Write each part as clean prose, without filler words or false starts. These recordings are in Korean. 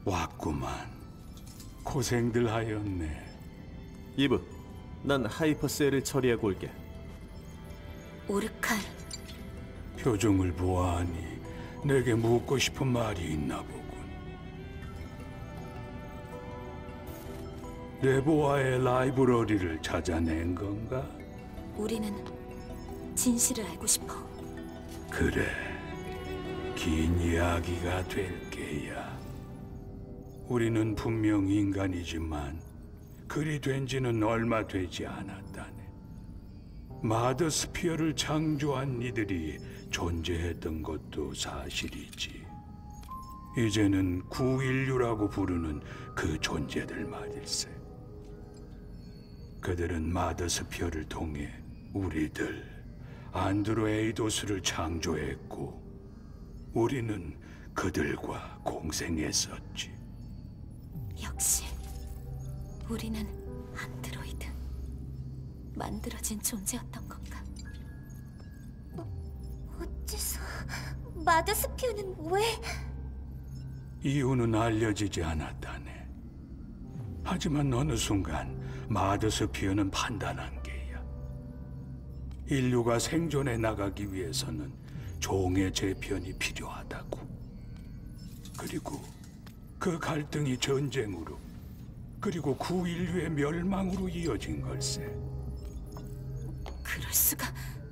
왔구만. 고생들 하였네. 이브, 난 하이퍼셀을 처리하고 올게. 오르칼, 표정을 보아하니 내게 묻고 싶은 말이 있나 보군. 레보아의 라이브러리를 찾아낸 건가? 우리는 진실을 알고 싶어. 그래, 긴 이야기가 될 게야. 우리는 분명 인간이지만 그리 된 지는 얼마 되지 않았다네. 마더스피어를 창조한 이들이 존재했던 것도 사실이지. 이제는 구인류라고 부르는 그 존재들 말일세. 그들은 마더스피어를 통해 우리들 안드로에이도스를 창조했고, 우리는 그들과 공생했었지. 역시 우리는 안드로이드, 만들어진 존재였던 건가? 어째서 마더스피어는 왜... 이유는 알려지지 않았다네. 하지만 어느 순간 마더스피어는 판단한 게야. 인류가 생존해 나가기 위해서는 종의 재편이 필요하다고. 그리고 그 갈등이 전쟁으로, 그리고 구인류의 멸망으로 이어진 걸세. 그럴 수가...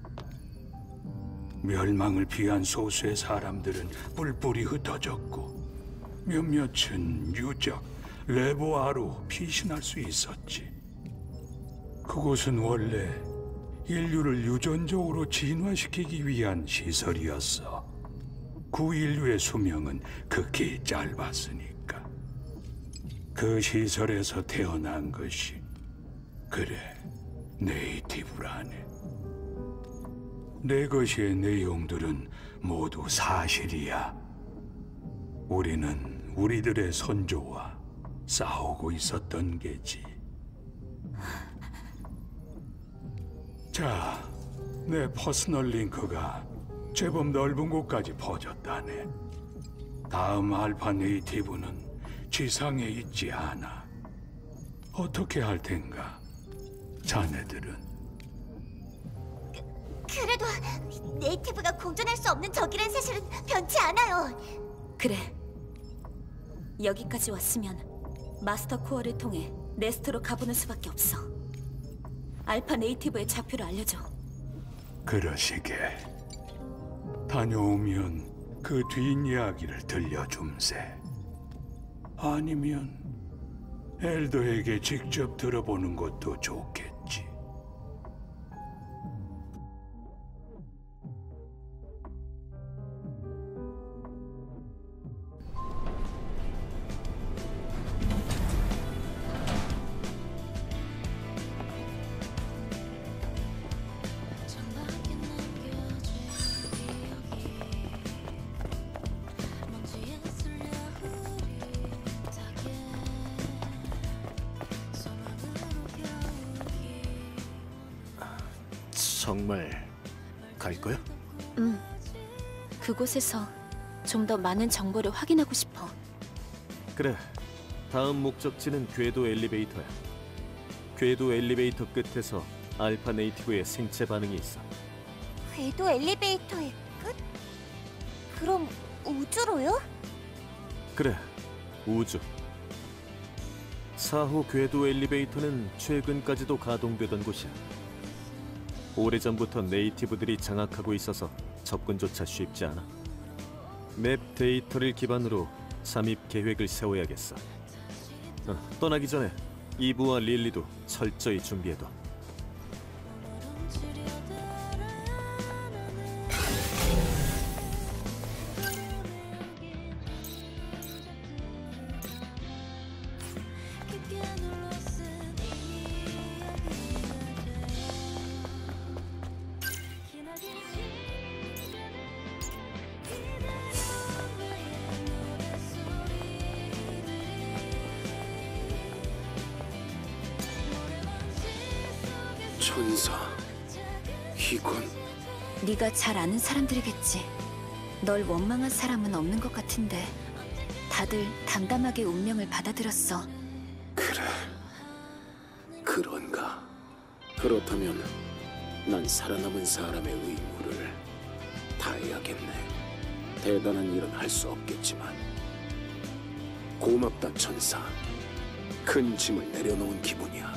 멸망을 피한 소수의 사람들은 뿔뿔이 흩어졌고, 몇몇은 유적, 레보아로 피신할 수 있었지. 그곳은 원래 인류를 유전적으로 진화시키기 위한 시설이었어. 구인류의 수명은 극히 짧았으니까. 그 시설에서 태어난 것이, 그래, 네이티브라네. 내 것의 내용들은 모두 사실이야. 우리는 우리들의 선조와 싸우고 있었던 게지. 자, 내 퍼스널 링크가 제법 넓은 곳까지 퍼졌다네. 다음 알파 네이티브는 지상에 있지 않아. 어떻게 할 텐가, 자네들은? 그래도 네이티브가 공존할 수 없는 적이란 사실은 변치 않아요. 그래, 여기까지 왔으면 마스터 코어를 통해 네스트로 가보는 수밖에 없어. 알파 네이티브의 좌표를 알려줘. 그러시게. 다녀오면 그 뒷이야기를 들려줌세. 아니면 엘더에게 직접 들어보는 것도 좋겠지. 정말 갈 거야? 그곳에서 좀 더 많은 정보를 확인하고 싶어. 그래, 다음 목적지는 궤도 엘리베이터야. 궤도 엘리베이터 끝에서 알파 네이티브의 생체 반응이 있어. 궤도 엘리베이터의 끝? 그럼 우주로요? 그래, 우주. 4호 궤도 엘리베이터는 최근까지도 가동되던 곳이야. 오래전부터 네이티브들이 장악하고 있어서 접근조차 쉽지 않아. 맵 데이터를 기반으로 잠입 계획을 세워야겠어. 떠나기 전에 이브와 릴리도 철저히 준비해둬. 천사, 희군. 네가 잘 아는 사람들이겠지. 널 원망한 사람은 없는 것 같은데 다들 담담하게 운명을 받아들였어. 그래, 그런가? 그렇다면 난 살아남은 사람의 의무를 다해야겠네. 대단한 일은 할 수 없겠지만 고맙다 천사. 큰 짐을 내려놓은 기분이야.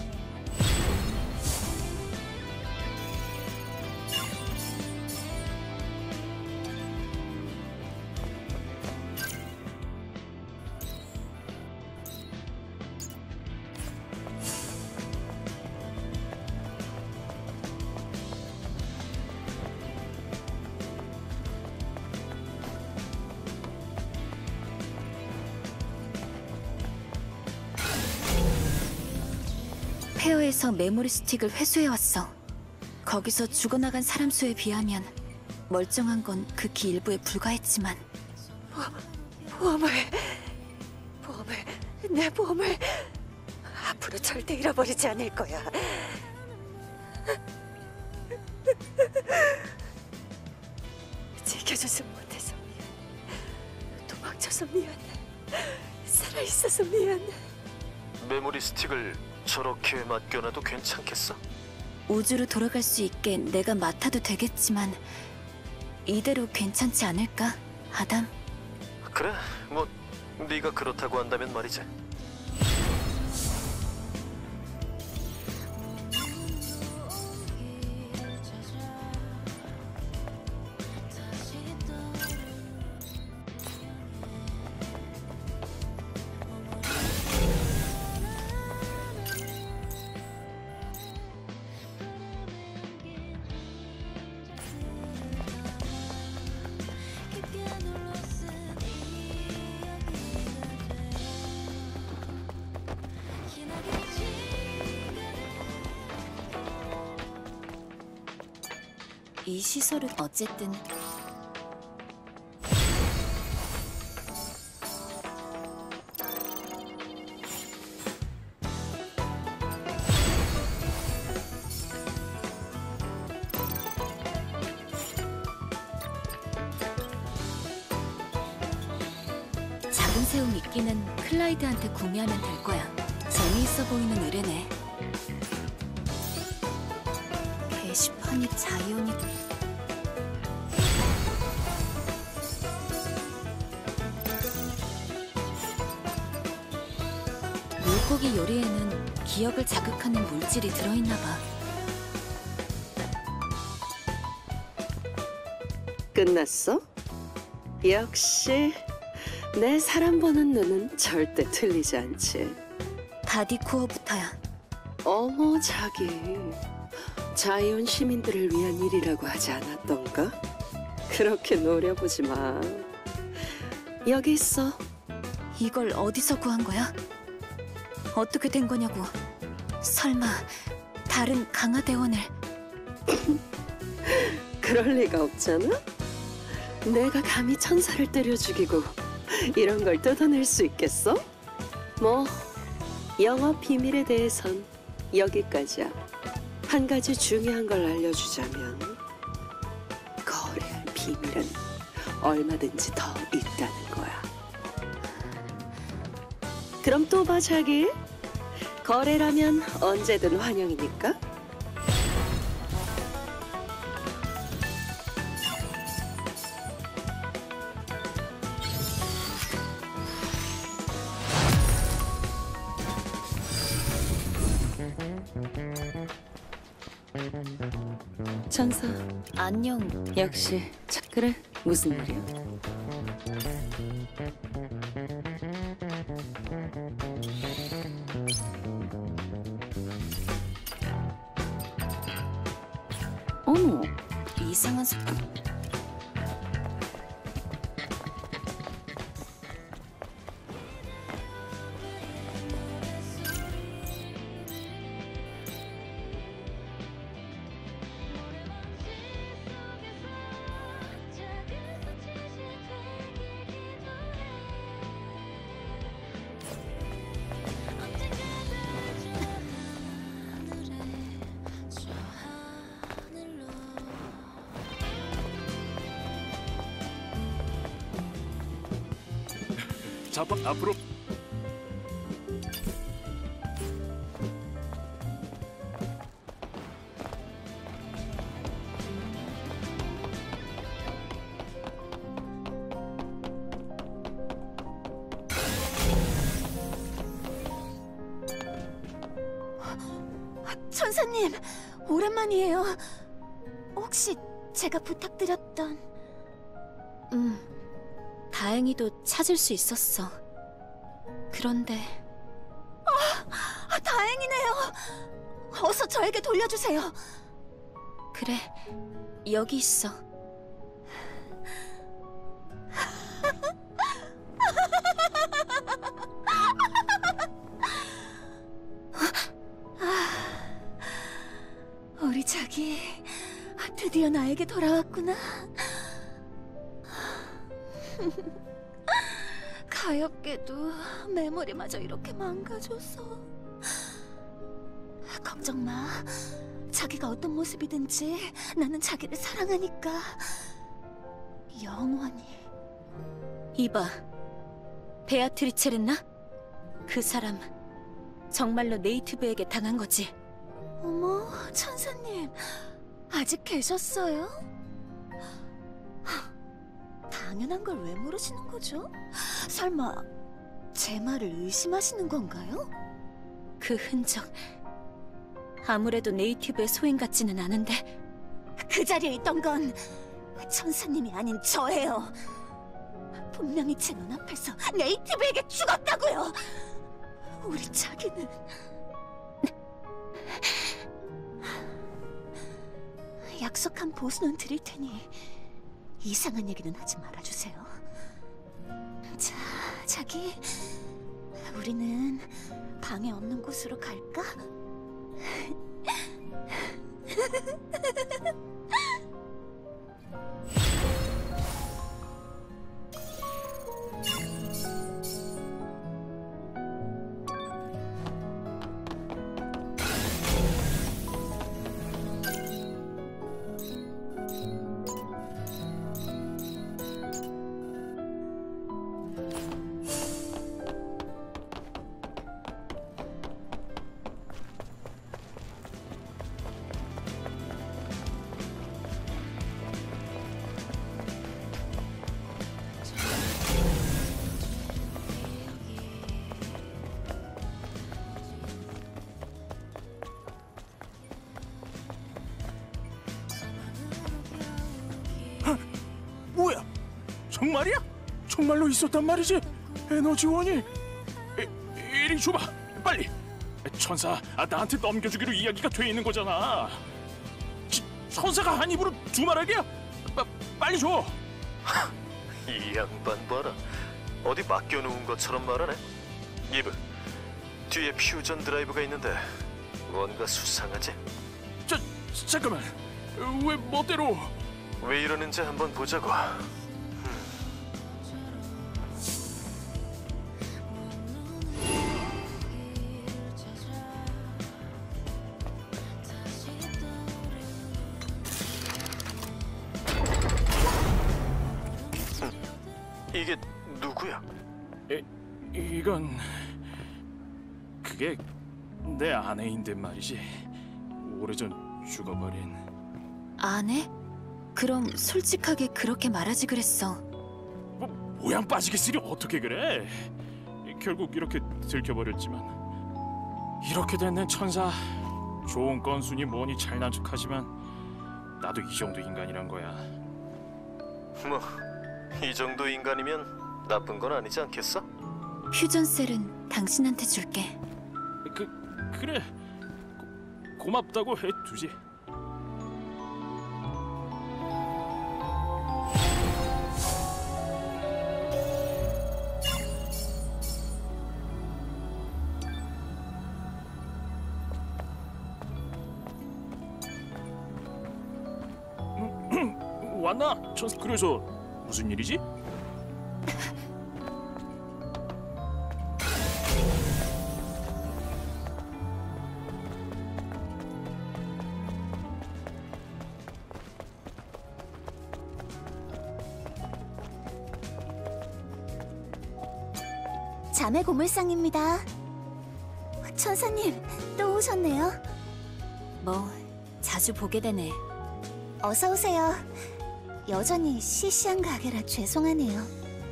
페어에서 메모리 스틱을 회수해왔어. 거기서 죽어나간 사람 수에 비하면 멀쩡한 건 극히 일부에 불과했지만 내 보험을 앞으로 절대 잃어버리지 않을 거야. 지켜줘서 못해서 미안해. 도망쳐서 미안해. 살아있어서 미안해. 메모리 스틱을 저렇게 맡겨놔도 괜찮겠어? 우주로 돌아갈 수 있게 내가 맡아도 되겠지만 이대로 괜찮지 않을까, 아담? 그래, 뭐 네가 그렇다고 한다면 말이지. 이 시설은 어쨌든 작은 새우 미끼는 클라이드한테 궁리하면 될 거야. 재미있어 보이는 의뢰네. 게시판이 자이오닉. 물고기 요리에는 기억을 자극하는 물질이 들어있나 봐. 끝났어? 역시 내 사람 보는 눈은 절대 틀리지 않지. 바디코어부터야. 어머 자기, 자이온 시민들을 위한 일이라고 하지 않았던가? 그렇게 노려보지 마. 여기 있어. 이걸 어디서 구한 거야? 어떻게 된 거냐고. 설마 다른 강화대원을... 그럴 리가 없잖아? 내가 감히 천사를 때려 죽이고 이런 걸 뜯어낼 수 있겠어? 뭐 영업 비밀에 대해선 여기까지야. 한 가지 중요한 걸 알려주자면 거래할 비밀은 얼마든지 더 있다는 거야. 그럼 또 봐 자기. 거래라면 언제든 환영이니까. 천사, 안녕. 역시 그래, 무슨 일이야? 어머, 이상한 소리. 잡아 앞으로. 천사님, 오랜만이에요. 혹시 제가 부탁드렸던... 다행히도 찾을 수 있었어. 그런데 다행이네요. 어서 저에게 돌려주세요. 그래, 여기 있어. 우리 자기 드디어 나에게 돌아왔구나. 가엾게도 메모리마저 이렇게 망가져서. 걱정 마. 자기가 어떤 모습이든지 나는 자기를 사랑하니까. 영원히. 이봐, 베아트리체랬나? 그 사람 정말로 네이티브에게 당한 거지? 어머, 천사님, 아직 계셨어요? 당연한 걸 왜 물으시는 거죠? 설마 제 말을 의심하시는 건가요? 그 흔적 아무래도 네이티브의 소인 같지는 않은데. 그 자리에 있던 건 천사님이 아닌 저예요. 분명히 제 눈앞에서 네이티브에게 죽었다고요. 우리 자기는... 약속한 보수는 드릴 테니 이상한 얘기는 하지 말아주세요. 자, 자기, 우리는 방해 없는 곳으로 갈까? 뭐야? 정말이야? 정말로 있었단 말이지? 에너지원이? 이리 줘봐, 빨리. 천사, 나한테 넘겨주기로 이야기가 돼 있는 거잖아. 천사가 한 입으로 두 말하기야? 빨리 줘. 이 양반 봐라. 어디 맡겨놓은 것처럼 말하네. 이브, 뒤에 퓨전 드라이브가 있는데 뭔가 수상하지? 잠깐만, 왜 멋대로? 왜 이러는지 한번 보자고. 이게 누구야? 이건 그게 내 아내인데 말이지. 오래전 죽어버린. 아내? 그럼 솔직하게 그렇게 말하지 그랬어. 모양 빠지게 쓰리 어떻게 그래? 결국 이렇게 들켜버렸지만. 이렇게 된 내 천사, 좋은 건순이 뭐니 잘난 척하지만 나도 이 정도 인간이란 거야. 뭐 이 정도 인간이면 나쁜 건 아니지 않겠어? 퓨전셀은 당신한테 줄게. 그래, 고맙다고 해두지. 왔나? 그래서 무슨 일이지? 자매 고물상입니다. 천사님, 또 오셨네요. 뭐 자주 보게 되네. 어서 오세요. 여전히 시시한 가게라 죄송하네요.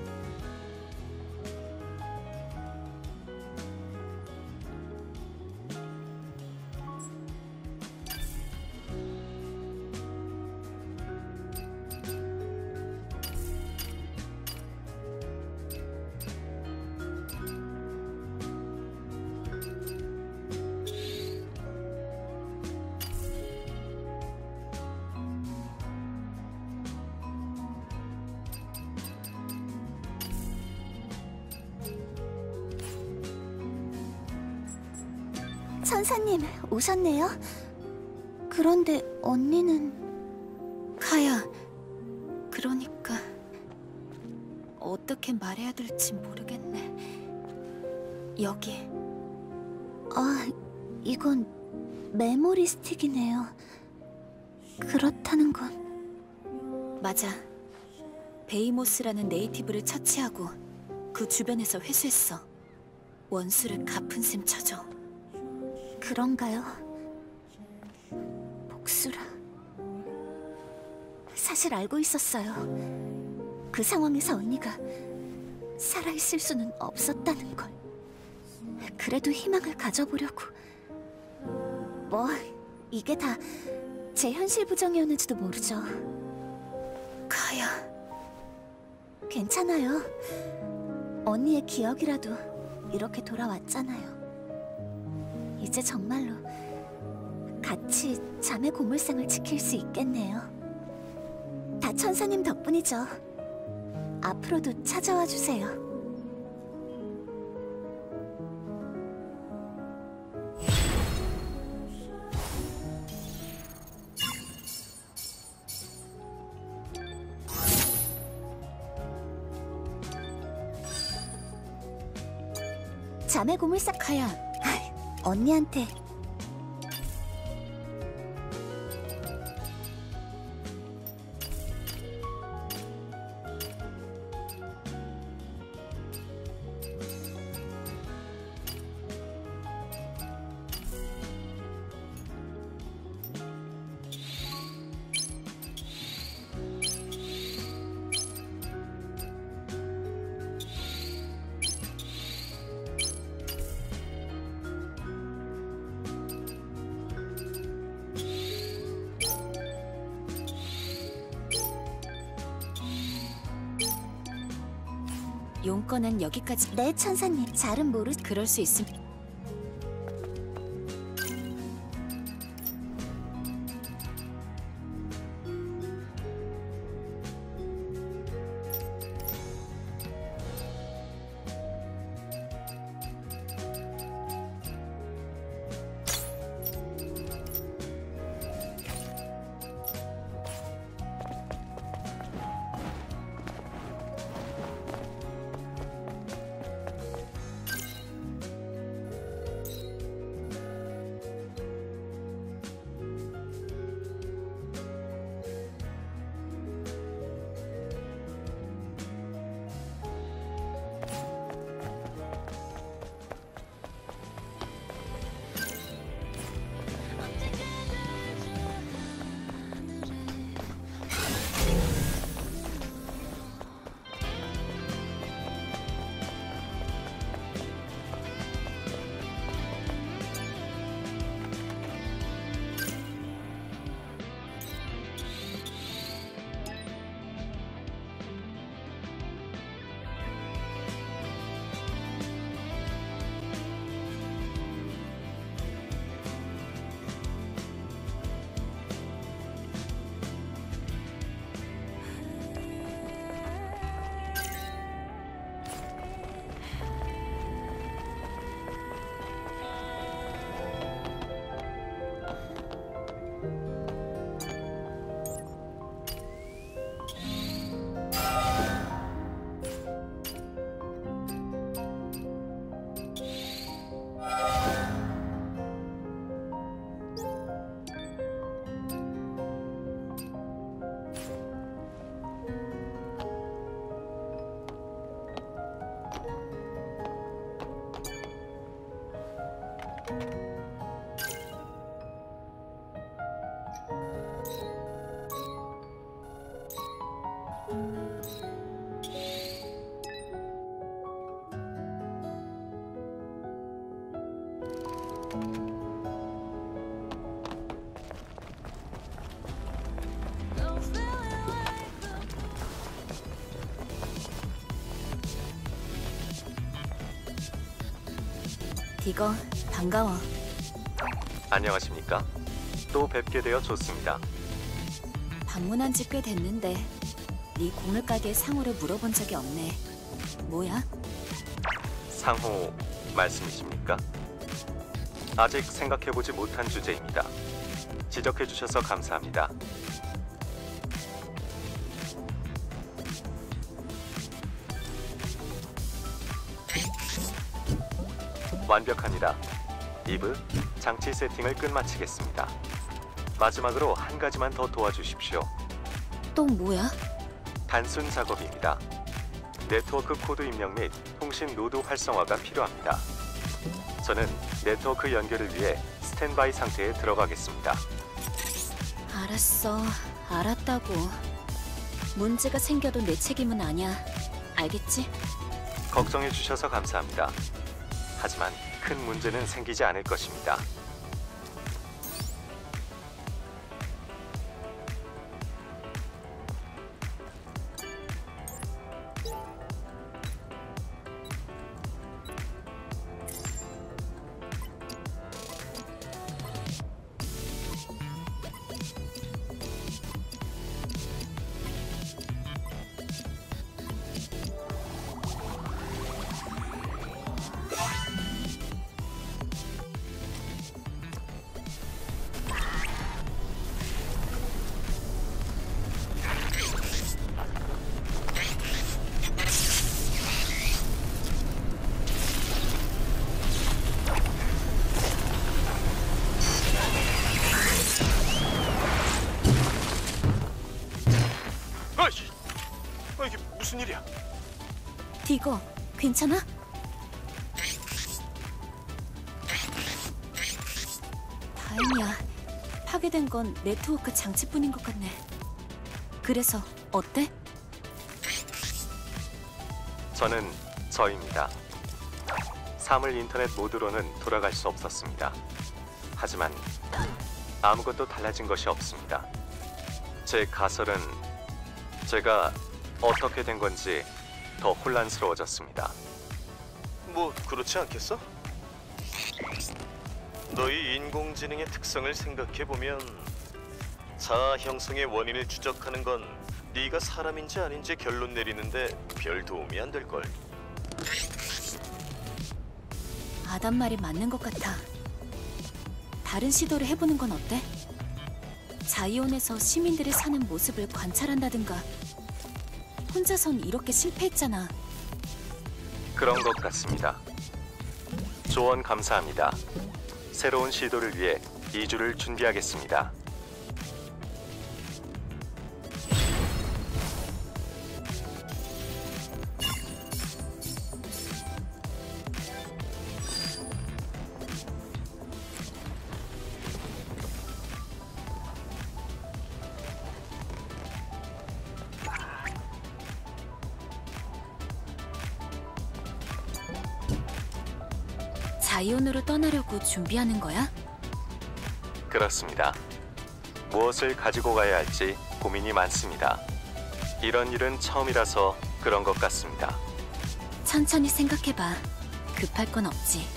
천사님, 오셨네요. 그런데 언니는... 카야, 그러니까 어떻게 말해야 될지 모르겠네. 여기. 아, 이건 메모리 스틱이네요. 그렇다는 건... 맞아. 베이모스라는 네이티브를 처치하고 그 주변에서 회수했어. 원수를 갚은 셈 쳐줘. 그런가요? 복수라... 사실 알고 있었어요. 그 상황에서 언니가 살아있을 수는 없었다는 걸. 그래도 희망을 가져보려고. 뭐, 이게 다 제 현실 부정이었는지도 모르죠. 카야. 괜찮아요. 언니의 기억이라도 이렇게 돌아왔잖아요. 이제 정말로 같이 자매 고물상을 지킬 수 있겠네요. 다 천사님 덕분이죠. 앞으로도 찾아와 주세요. 자매 고물상... 카야, 언니한테... 용건은 여기까지. 네, 천사님. 잘은 모르... 그럴 수 있음. 디거, 반가워. 안녕하십니까? 또 뵙게 되어 좋습니다. 방문한 지 꽤 됐는데 네 고물 가게 상호를 물어본 적이 없네. 뭐야? 상호 말씀이십니까? 아직 생각해보지 못한 주제입니다. 지적해주셔서 감사합니다. 완벽합니다. 이브, 장치 세팅을 끝마치겠습니다. 마지막으로 한 가지만 더 도와주십시오. 또 뭐야? 단순 작업입니다. 네트워크 코드 입력 및 통신 노드 활성화가 필요합니다. 저는 네트워크 연결을 위해 스탠바이 상태에 들어가겠습니다. 알았어, 알았다고. 문제가 생겨도 내 책임은 아니야. 알겠지? 걱정해 주셔서 감사합니다. 하지만 큰 문제는 생기지 않을 것입니다. 이게 무슨 일이야? 디거, 괜찮아? 다행이야. 파괴된 건 네트워크 장치뿐인 것 같네. 그래서 어때? 저는 저입니다. 사물 인터넷 모드로는 돌아갈 수 없었습니다. 하지만 아무것도 달라진 것이 없습니다. 제 가설은 제가 어떻게 된 건지 더 혼란스러워졌습니다. 뭐 그렇지 않겠어? 너희 인공지능의 특성을 생각해보면 자아 형성의 원인을 추적하는 건 네가 사람인지 아닌지 결론 내리는데 별 도움이 안 될걸. 아담 말이 맞는 것 같아. 다른 시도를 해보는 건 어때? 자이온에서 시민들이 사는 모습을 관찰한다든가. 혼자선 이렇게 실패했잖아. 그런 것 같습니다. 조언 감사합니다. 새로운 시도를 위해 2주를 준비하겠습니다. 자이온으로 떠나려고 준비하는 거야? 그렇습니다. 무엇을 가지고 가야 할지 고민이 많습니다. 이런 일은 처음이라서 그런 것 같습니다. 천천히 생각해봐. 급할 건 없지.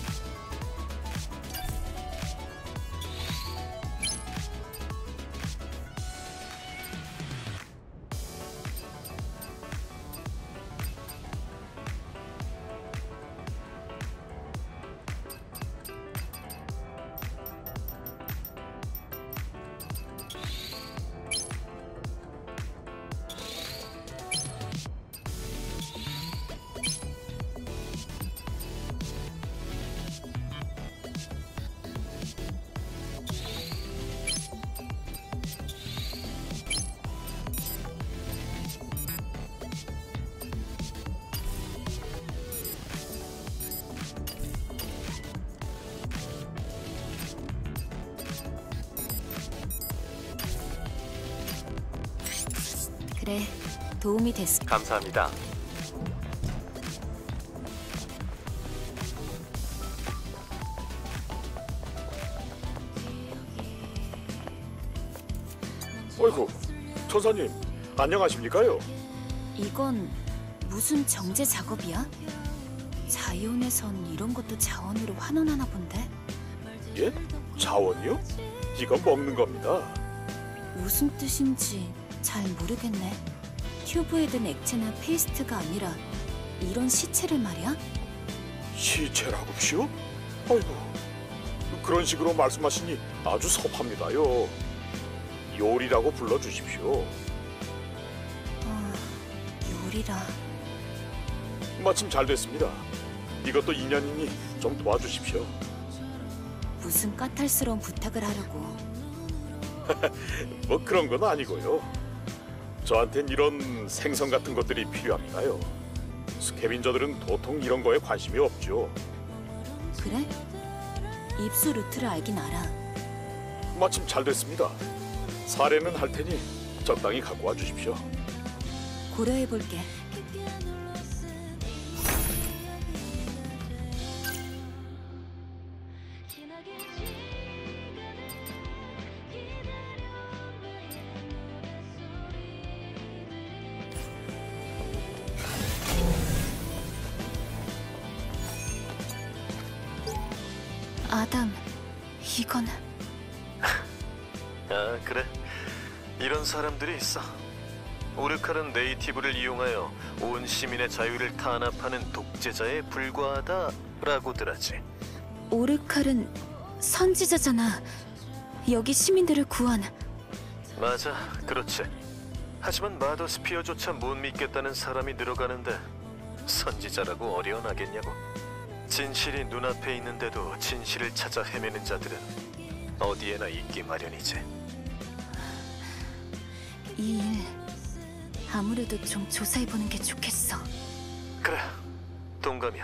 그래, 도움이 됐어. 감사합니다. 어이구, 천사님 안녕하십니까요? 이건 무슨 정제 작업이야? 자이온에선 이런 것도 자원으로 환원하나 본데? 예? 자원이요? 이거 먹는 겁니다. 무슨 뜻인지 잘 모르겠네. 튜브에 든 액체나 페이스트가 아니라 이런 시체를 말이야? 시체라고요? 아이고, 그런 식으로 말씀하시니 아주 섭합니다요. 요리라고 불러주십시오. 요리라. 마침 잘 됐습니다. 이것도 인연이니 좀 도와주십시오. 무슨 까탈스러운 부탁을 하려고. 뭐 그런 건 아니고요. 저한텐 이런 생선 같은 것들이 필요합니다요. 스캐빈저들은 도통 이런 거에 관심이 없죠. 그래? 입수 루트를 알긴 알아. 마침 잘 됐습니다. 사례는 할 테니 적당히 갖고 와 주십시오. 고려해볼게. 아담, 이건... 아, 그래. 이런 사람들이 있어. 오르칼은 네이티브를 이용하여 온 시민의 자유를 탄압하는 독재자에 불과하다라고들 하지. 오르칼은 선지자잖아. 여기 시민들을 구한... 맞아, 그렇지. 하지만 마더스피어조차 못 믿겠다는 사람이 늘어가는데 선지자라고 어려워하겠냐고. 진실이 눈앞에 있는데도 진실을 찾아 헤매는 자들은 어디에나 있기 마련이지. 이 일 아무래도 좀 조사해보는 게 좋겠어. 그래, 동감이야.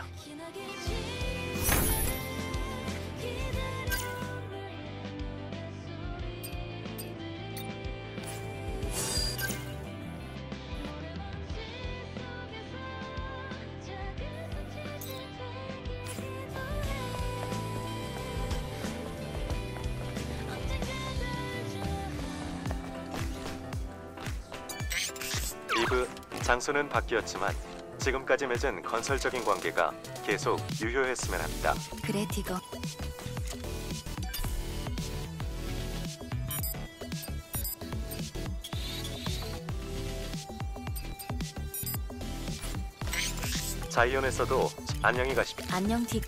이브, 장소는 바뀌었지만 지금까지 맺은 건설적인 관계가 계속 유효했으면 합니다. 그래, 디거. 자이온에서도 안녕히 가십시오. 안녕, 디거.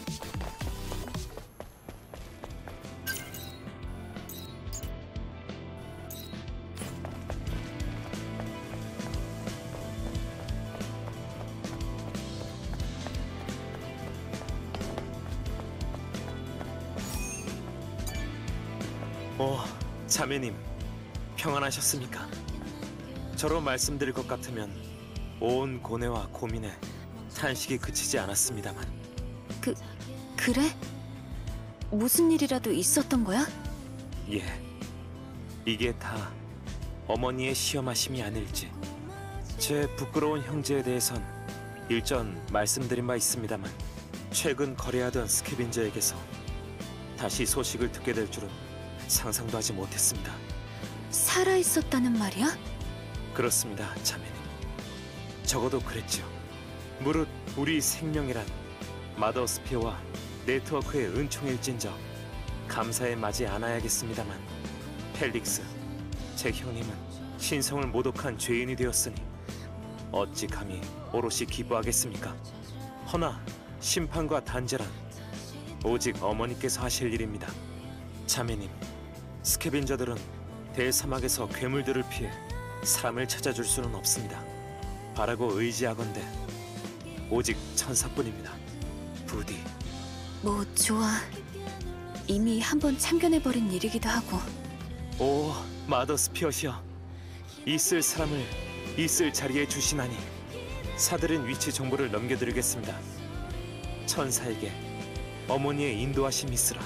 자매님, 평안하셨습니까? 저로 말씀드릴 것 같으면 온 고뇌와 고민에 탄식이 그치지 않았습니다만. 그래? 무슨 일이라도 있었던 거야? 예, 이게 다 어머니의 시험하심이 아닐지. 제 부끄러운 형제에 대해선 일전 말씀드린 바 있습니다만 최근 거래하던 스캐빈저에게서 다시 소식을 듣게 될 줄은 상상도 하지 못했습니다. 살아있었다는 말이야? 그렇습니다, 자매님. 적어도 그랬죠. 무릇 우리 생명이란 마더스피어와 네트워크의 은총일진저 감사에 맞이 않아야겠습니다만, 펠릭스, 제 형님은 신성을 모독한 죄인이 되었으니 어찌 감히 오롯이 기부하겠습니까? 허나 심판과 단죄란 오직 어머니께서 하실 일입니다. 자매님, 스캐빈저들은 대사막에서 괴물들을 피해 사람을 찾아줄 수는 없습니다. 바라고 의지하건대 오직 천사뿐입니다. 부디. 뭐 좋아. 이미 한번 참견해버린 일이기도 하고. 오, 마더스피어시여, 있을 사람을 있을 자리에 주시나니 사들인 위치 정보를 넘겨드리겠습니다. 천사에게 어머니의 인도하심이 있으라.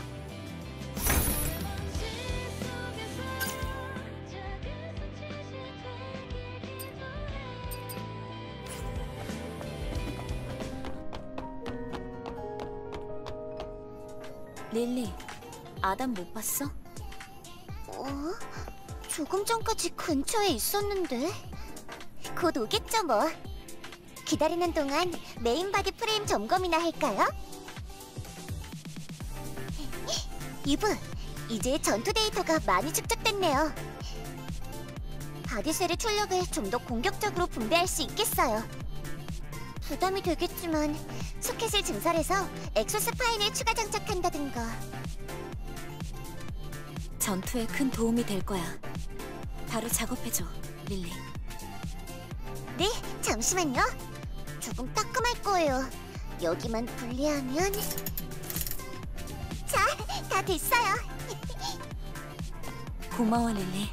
릴리, 아담 못 봤어? 조금 전까지 근처에 있었는데. 곧 오겠죠 뭐. 기다리는 동안 메인 바디 프레임 점검이나 할까요? 이브, 이제 전투 데이터가 많이 축적됐네요. 바디셀의 출력을 좀 더 공격적으로 분배할 수 있겠어요. 부담이 되겠지만 소켓을 증설해서 엑소스파인을 추가 장착한다든가. 전투에 큰 도움이 될 거야. 바로 작업해줘, 릴리. 네, 잠시만요. 조금 따끔할 거예요. 여기만 분리하면... 자, 다 됐어요. 고마워, 릴리.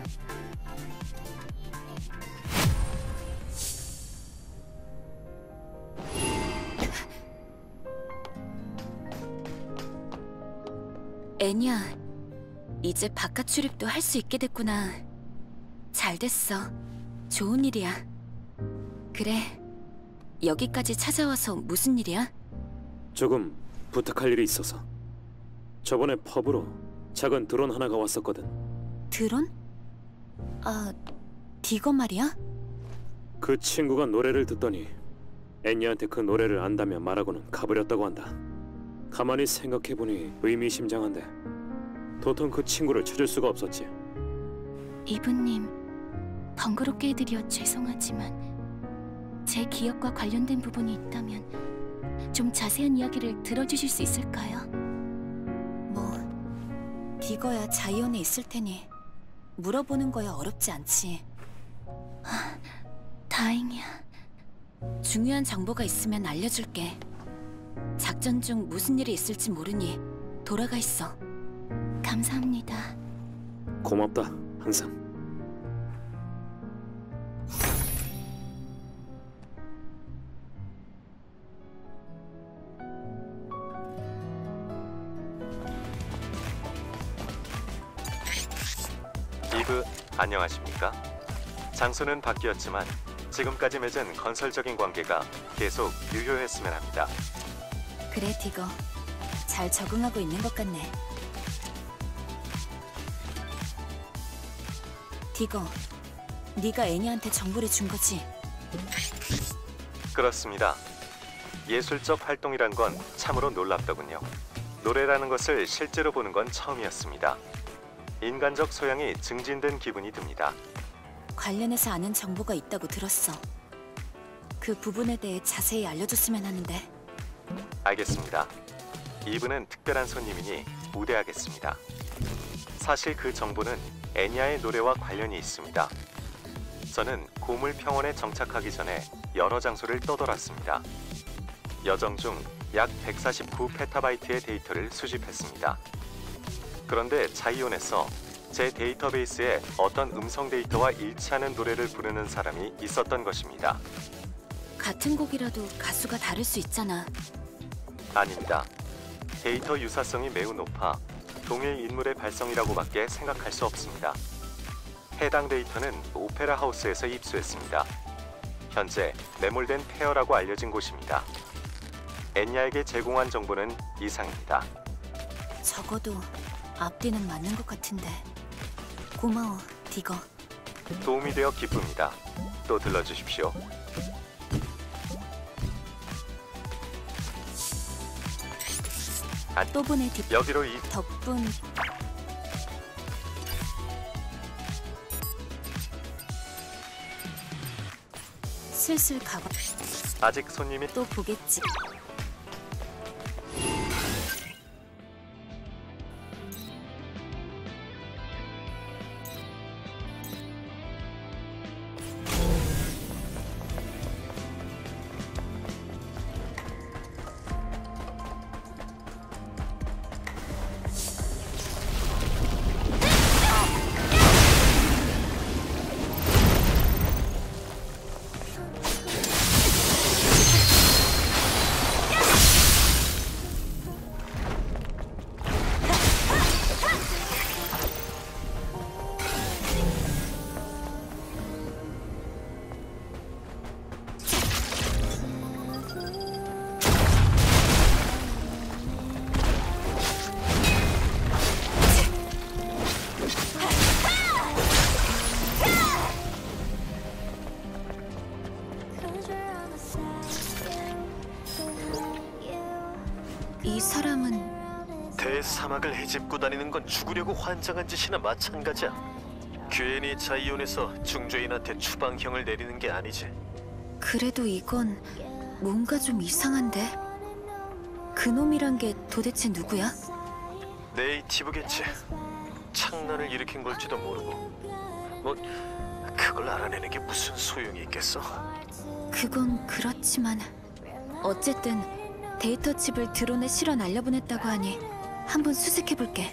애니야, 이제 바깥 출입도 할 수 있게 됐구나. 잘 됐어. 좋은 일이야. 그래, 여기까지 찾아와서 무슨 일이야? 조금 부탁할 일이 있어서. 저번에 펍으로 작은 드론 하나가 왔었거든. 드론? 아, 디거 말이야? 그 친구가 노래를 듣더니 애니한테 그 노래를 안다며 말하고는 가버렸다고 한다. 가만히 생각해보니 의미심장한데 도통 그 친구를 찾을 수가 없었지. 이브님, 번거롭게 해드려 죄송하지만 제 기억과 관련된 부분이 있다면 좀 자세한 이야기를 들어주실 수 있을까요? 뭐, 디거야 자이온에 있을 테니 물어보는 거야 어렵지 않지. 다행이야. 중요한 정보가 있으면 알려줄게. 작전 중 무슨 일이 있을지 모르니 돌아가 있어. 감사합니다. 고맙다, 항상. 이브, 안녕하십니까? 장소는 바뀌었지만 지금까지 맺은 건설적인 관계가 계속 유효했으면 합니다. 그래, 디거. 잘 적응하고 있는 것 같네. 디거, 네가 애니한테 정보를 준 거지? 그렇습니다. 예술적 활동이란 건 참으로 놀랍더군요. 노래라는 것을 실제로 보는 건 처음이었습니다. 인간적 소양이 증진된 기분이 듭니다. 관련해서 아는 정보가 있다고 들었어. 그 부분에 대해 자세히 알려줬으면 하는데. 알겠습니다. 이분은 특별한 손님이니 우대하겠습니다. 사실 그 정보는 애니아의 노래와 관련이 있습니다. 저는 고물 평원에 정착하기 전에 여러 장소를 떠돌았습니다. 여정 중 약 149페타바이트의 데이터를 수집했습니다. 그런데 자이온에서 제 데이터베이스에 어떤 음성 데이터와 일치하는 노래를 부르는 사람이 있었던 것입니다. 같은 곡이라도 가수가 다를 수 있잖아. 아닙니다. 데이터 유사성이 매우 높아 동일 인물의 발성이라고밖에 생각할 수 없습니다. 해당 데이터는 오페라 하우스에서 입수했습니다. 현재 매몰된 폐허라고 알려진 곳입니다. 애니아에게 제공한 정보는 이상입니다. 적어도 앞뒤는 맞는 것 같은데. 고마워, 디거. 도움이 되어 기쁩니다. 또 들러주십시오. 또 보내, 디거. 여기로 덕분. 슬슬 가봐. 아직 손님이 또 보겠지. 대사막을 헤집고 다니는 건 죽으려고 환장한 짓이나 마찬가지야. 괜히 자이온에서 중죄인한테 추방형을 내리는 게 아니지. 그래도 이건 뭔가 좀 이상한데? 그놈이란 게 도대체 누구야? 네이티브겠지. 창난을 일으킨 걸지도 모르고. 뭐 그걸 알아내는 게 무슨 소용이 있겠어? 그건 그렇지만 어쨌든 데이터 칩을 드론에 실어 날려보냈다고 하니 한번 수색해볼게.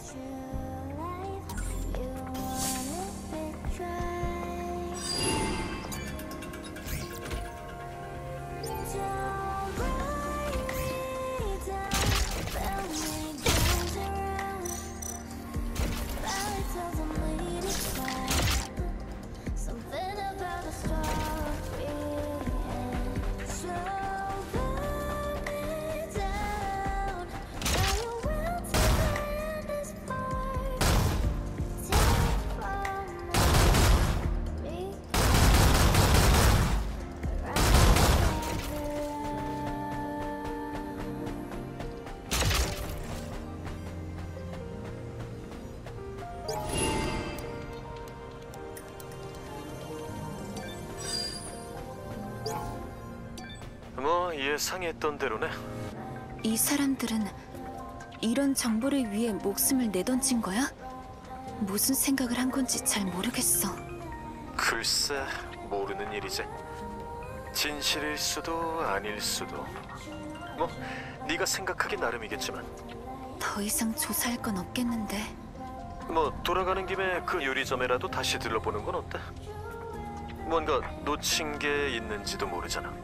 뭐 예상했던 대로네. 이 사람들은 이런 정보를 위해 목숨을 내던진 거야? 무슨 생각을 한 건지 잘 모르겠어. 글쎄, 모르는 일이지. 진실일 수도 아닐 수도. 뭐 네가 생각하기 나름이겠지만. 더 이상 조사할 건 없겠는데. 뭐 돌아가는 김에 그 요리점에라도 다시 들러보는 건 어때? 뭔가 놓친 게 있는지도 모르잖아.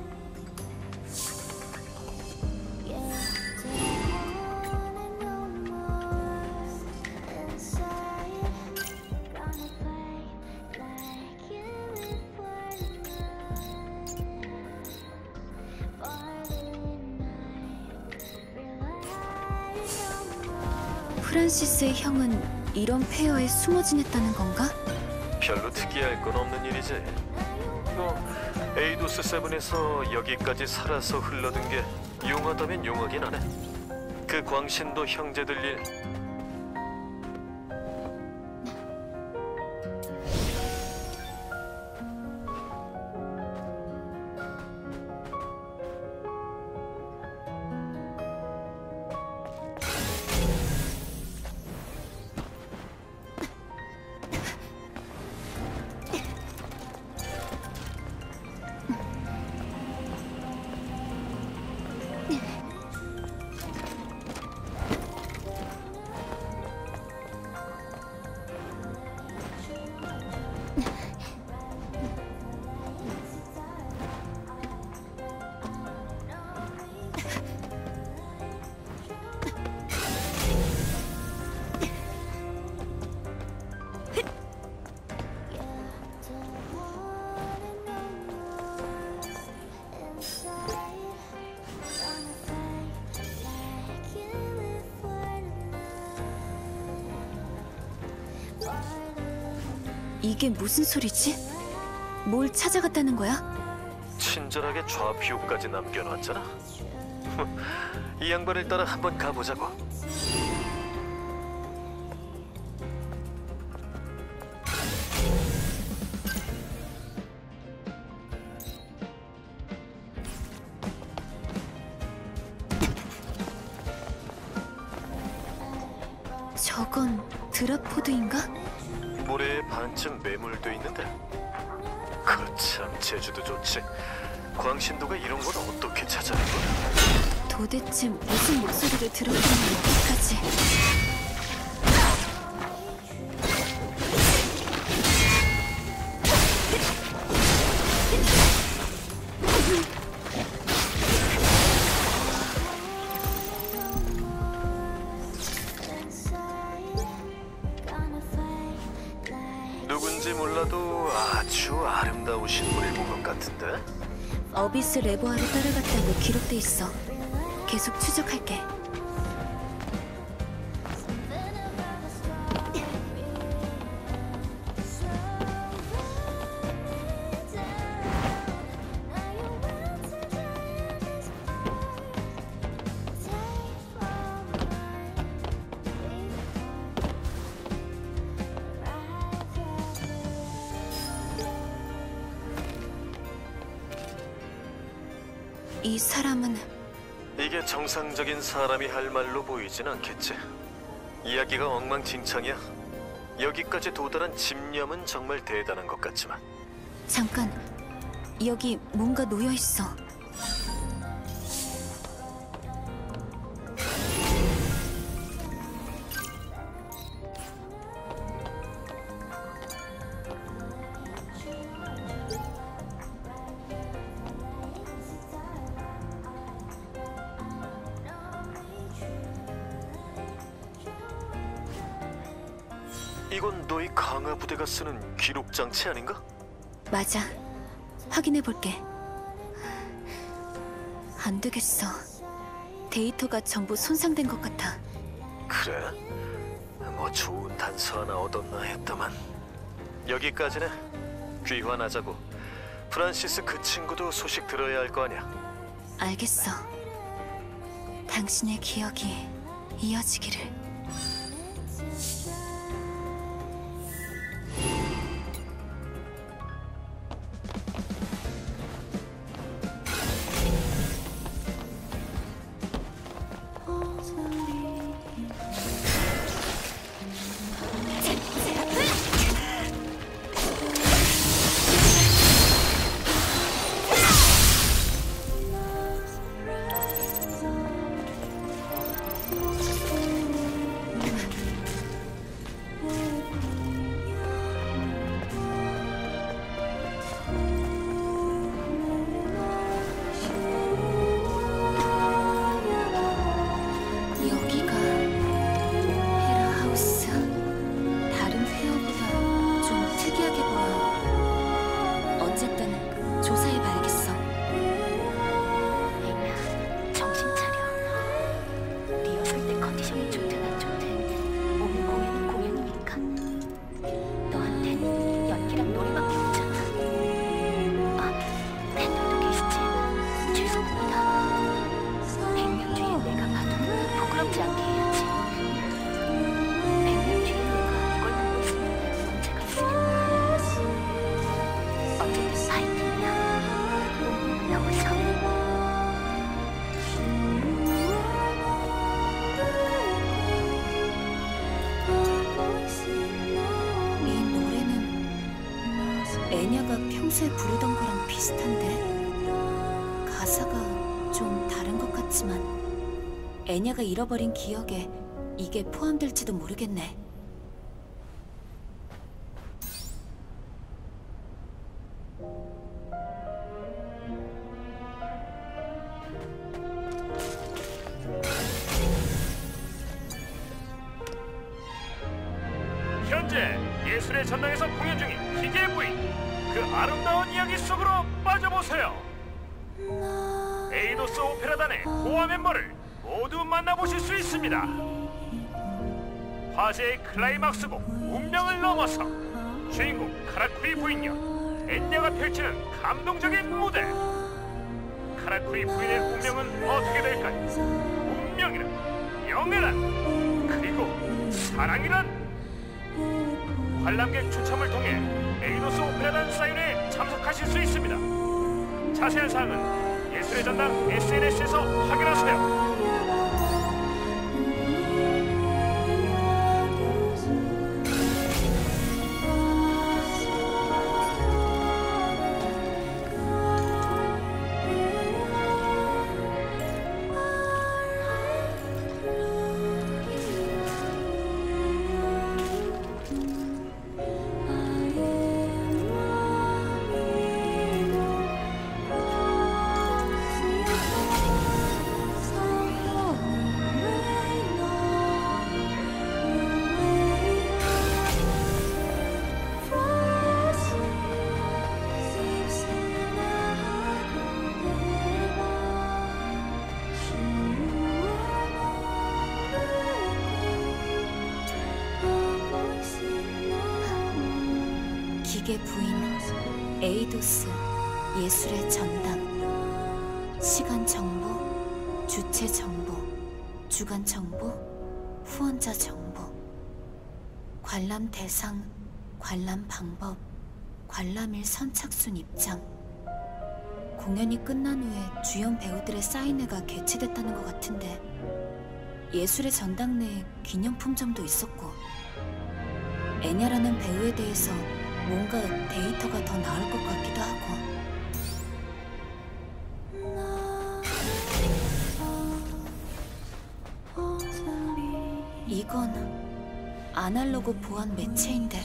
프란시스의 형은 이런 폐허에 숨어 지냈다는 건가? 별로 특이할 건 없는 일이지. 뭐 에이도스 세븐에서 여기까지 살아서 흘러든 게 용하다면 용하긴 하네. 그 광신도 형제들 일. 이게 무슨 소리지? 뭘 찾아갔다는 거야? 친절하게 좌표까지 남겨놨잖아. 이 양반을 따라 한번 가보자고. 저건 드라포드인가? 모래에 반쯤 매몰돼 있는데. 거참 제주도 좋지. 광신도가 이런 건 어떻게 찾아낸 거야? 도대체 무슨 목소리를 들었더니 여기까지. 누군지 몰라도 아주 아름다우신 분일 것 같은데? 어비스 레보아를 따라갔다고 기록돼 있어. 계속 추적할게. 이 사람은 이게 정상적인 사람이 할 말로 보이진 않겠지. 이야기가 엉망진창이야. 여기까지 도달한 집념은 정말 대단한 것 같지만. 잠깐, 여기 뭔가 놓여 있어. 이건 너희 강화 부대가 쓰는 기록 장치 아닌가? 맞아. 확인해 볼게. 안 되겠어. 데이터가 전부 손상된 것 같아. 그래? 뭐 좋은 단서 하나 얻었나 했다만. 여기까지네. 귀환하자고. 프란시스 그 친구도 소식 들어야 할 거 아니야. 알겠어. 당신의 기억이 이어지기를. 여기가 헤라 하우스. 다른 회원보다 좀 특이하게 보여. 어쨌든 조사해봐야겠어. 애냐, 정신 차려. 리허설 때 컨디션이 좋든 안 좋든 오늘 공연은 공연이니까. 너한텐 연기랑 노래밖에 없잖아. 아, 팬들도 계시지. 죄송합니다. 100년 뒤에 내가 봐도 부끄럽지 않게 해야지. 100년 뒤에 내가 이걸 보고 있으면 문제가 있으려나. 어쨌든 파이팅이야. 운명을 넘어서. 이 노래는 애냐가 평소에 부르던 거랑 비슷한데 가사가 좀 다른 것 같지만 애냐가 잃어버린 기억에 이게 포함될지도 모르겠네. 현재 예술의 전당에서 공연 중인 기계 부인, 그 아름다운 이야기 속으로 빠져보세요. 에이도스 오페라단의 고아 멤버를 모두 만나보실 수 있습니다. 화제의 클라이막스곡 운명을 넘어서 주인공 카라쿠리 부인녀 엔냐가 펼치는 감동적인 무대. 카라쿠리 부인의 운명은 어떻게 될까요? 운명이란, 영예란, 그리고 사랑이란. 관람객 추첨을 통해 에이도스 오페라단 사인회에 참석하실 수 있습니다. 자세한 사항은 예술의 전당 SNS에서 확인하세요. 기계 부인 에이도스 예술의 전당. 시간 정보, 주체 정보, 주간 정보, 후원자 정보, 관람 대상, 관람 방법, 관람일 선착순 입장, 공연이 끝난 후에 주연 배우들의 사인회가 개최됐다는 것 같은데 예술의 전당 내에 기념품점도 있었고 애냐라는 배우에 대해서 뭔가 데이터가 더 나올 것 같기도 하고 이건 아날로그 보안 매체인데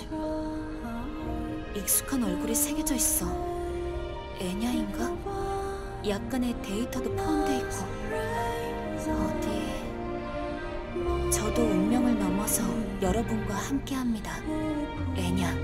익숙한 얼굴이 새겨져 있어. 애냐인가? 약간의 데이터도 포함돼 있고 어디... 저도 운명을 넘어서 여러분과 함께합니다. 애냐.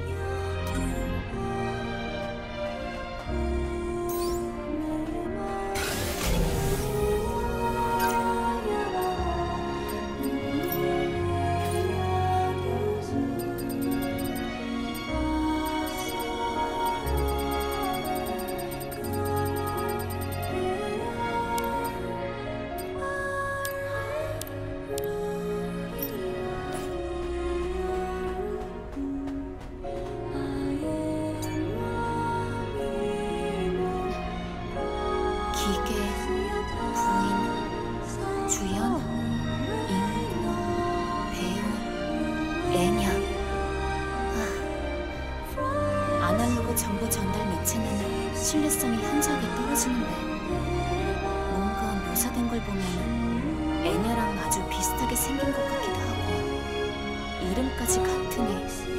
기계, 부인, 주연, 인구, 배우, 애냐. 아날로그 정보 전달 매체는 신뢰성이 현저하게 떨어지는데 뭔가 묘사된 걸 보면 애냐랑 아주 비슷하게 생긴 것 같기도 하고 이름까지 같으니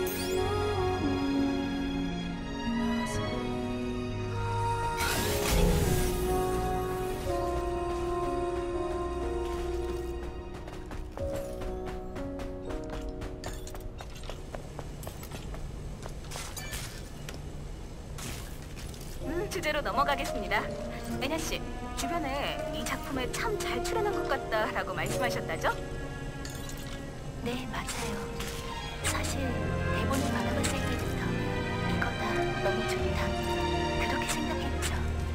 주제로 넘어가겠습니다. 애냐 씨, 주변에 이 작품에 참 잘 출연한 것 같다라고 말씀하셨다죠? 네, 맞아요. 사실 대본을 받아봤을 때부터 이거다, 너무 좋다 그렇게 생각했죠.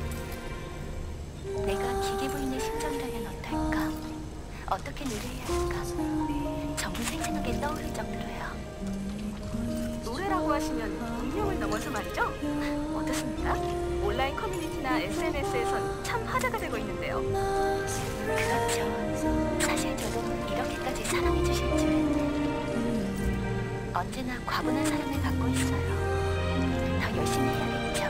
내가 기계부인의 심정이라면 어떨까? 어떻게 노래해야 할까? 전부 생생하게 떠오를 정도로요. 노래라고 하시면 운명을 넘어서 말이죠? 어떻습니까? 온라인 커뮤니티나 SNS에선 참 화제가 되고 있는데요. 그렇죠. 사실 저도 이렇게까지 사랑해주실 줄은 언제나 과분한 사랑을 갖고 있어요. 더 열심히 해야겠죠.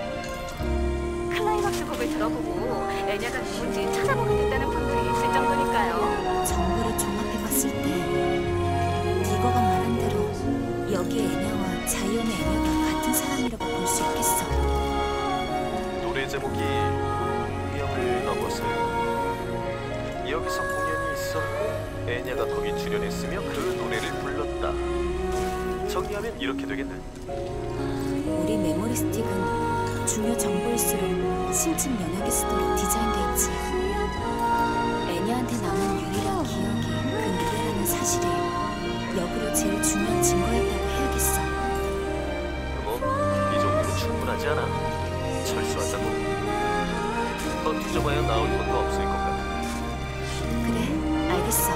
클라이막스 곡을 들어보고 애냐가 누군지 찾아보게 됐다는 분들이 있을 정도니까요. 정보를 종합해봤을 때 디거가 말한 대로 여기 애냐와 자이온의 애냐가 같은 사람이라고 볼 수 있겠어. 노래 제목이 운명을 넘어서요. 여기서 공연이 있었고 애냐가 거기 출연했으며 그 노래를 불렀다. 정리하면 이렇게 되겠네. 우리 메모리 스틱은 중요 정보일수록 심층 영역에 쓰도록 디자인돼 있지. 애냐한테 남은 유일한 기억이 그 노래라는 사실이 역으로 제일 중요한 증거였다고 해야겠어. 뭐, 이 정도로 충분하지 않아. 철수하자고. 더 뒤져봐야 나올 것도 없을 것 같아. 그래, 알겠어.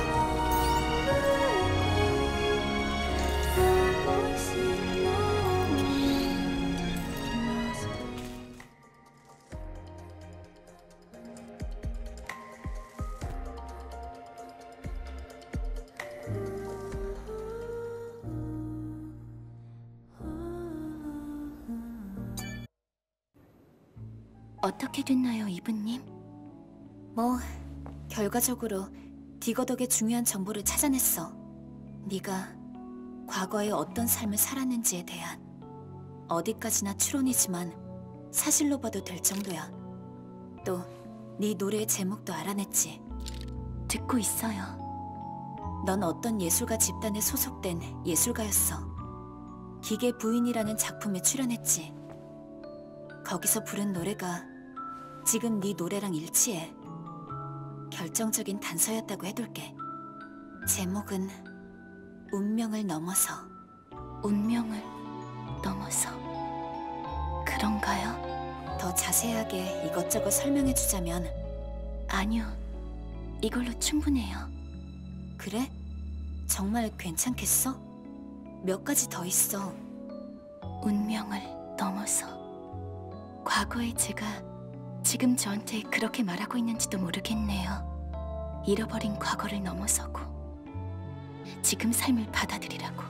어떻게 됐나요, 이브님? 뭐, 결과적으로 디거 덕에 중요한 정보를 찾아냈어. 네가 과거에 어떤 삶을 살았는지에 대한. 어디까지나 추론이지만 사실로 봐도 될 정도야. 또 네 노래의 제목도 알아냈지. 듣고 있어요. 넌 어떤 예술가 집단에 소속된 예술가였어. 기계 부인이라는 작품에 출연했지. 거기서 부른 노래가 지금 네 노래랑 일치해. 결정적인 단서였다고 해둘게. 제목은 운명을 넘어서. 운명을 넘어서. 그런가요? 더 자세하게 이것저것 설명해주자면 아니요. 이걸로 충분해요. 그래? 정말 괜찮겠어? 몇 가지 더 있어. 운명을 넘어서. 과거에 제가 지금 저한테 그렇게 말하고 있는지도 모르겠네요. 잃어버린 과거를 넘어서고 지금 삶을 받아들이라고.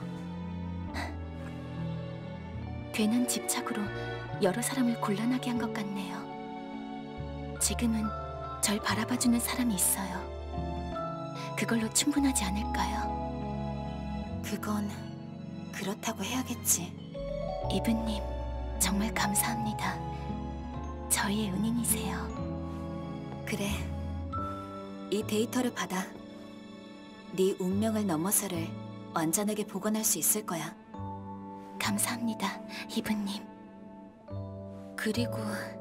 괜한 집착으로 여러 사람을 곤란하게 한 것 같네요. 지금은 절 바라봐주는 사람이 있어요. 그걸로 충분하지 않을까요? 그건 그렇다고 해야겠지. 이브님, 정말 감사합니다. 저희의 은인이세요. 그래, 이 데이터를 받아. 네 운명을 넘어서를 완전하게 복원할 수 있을 거야. 감사합니다, 이브님. 그리고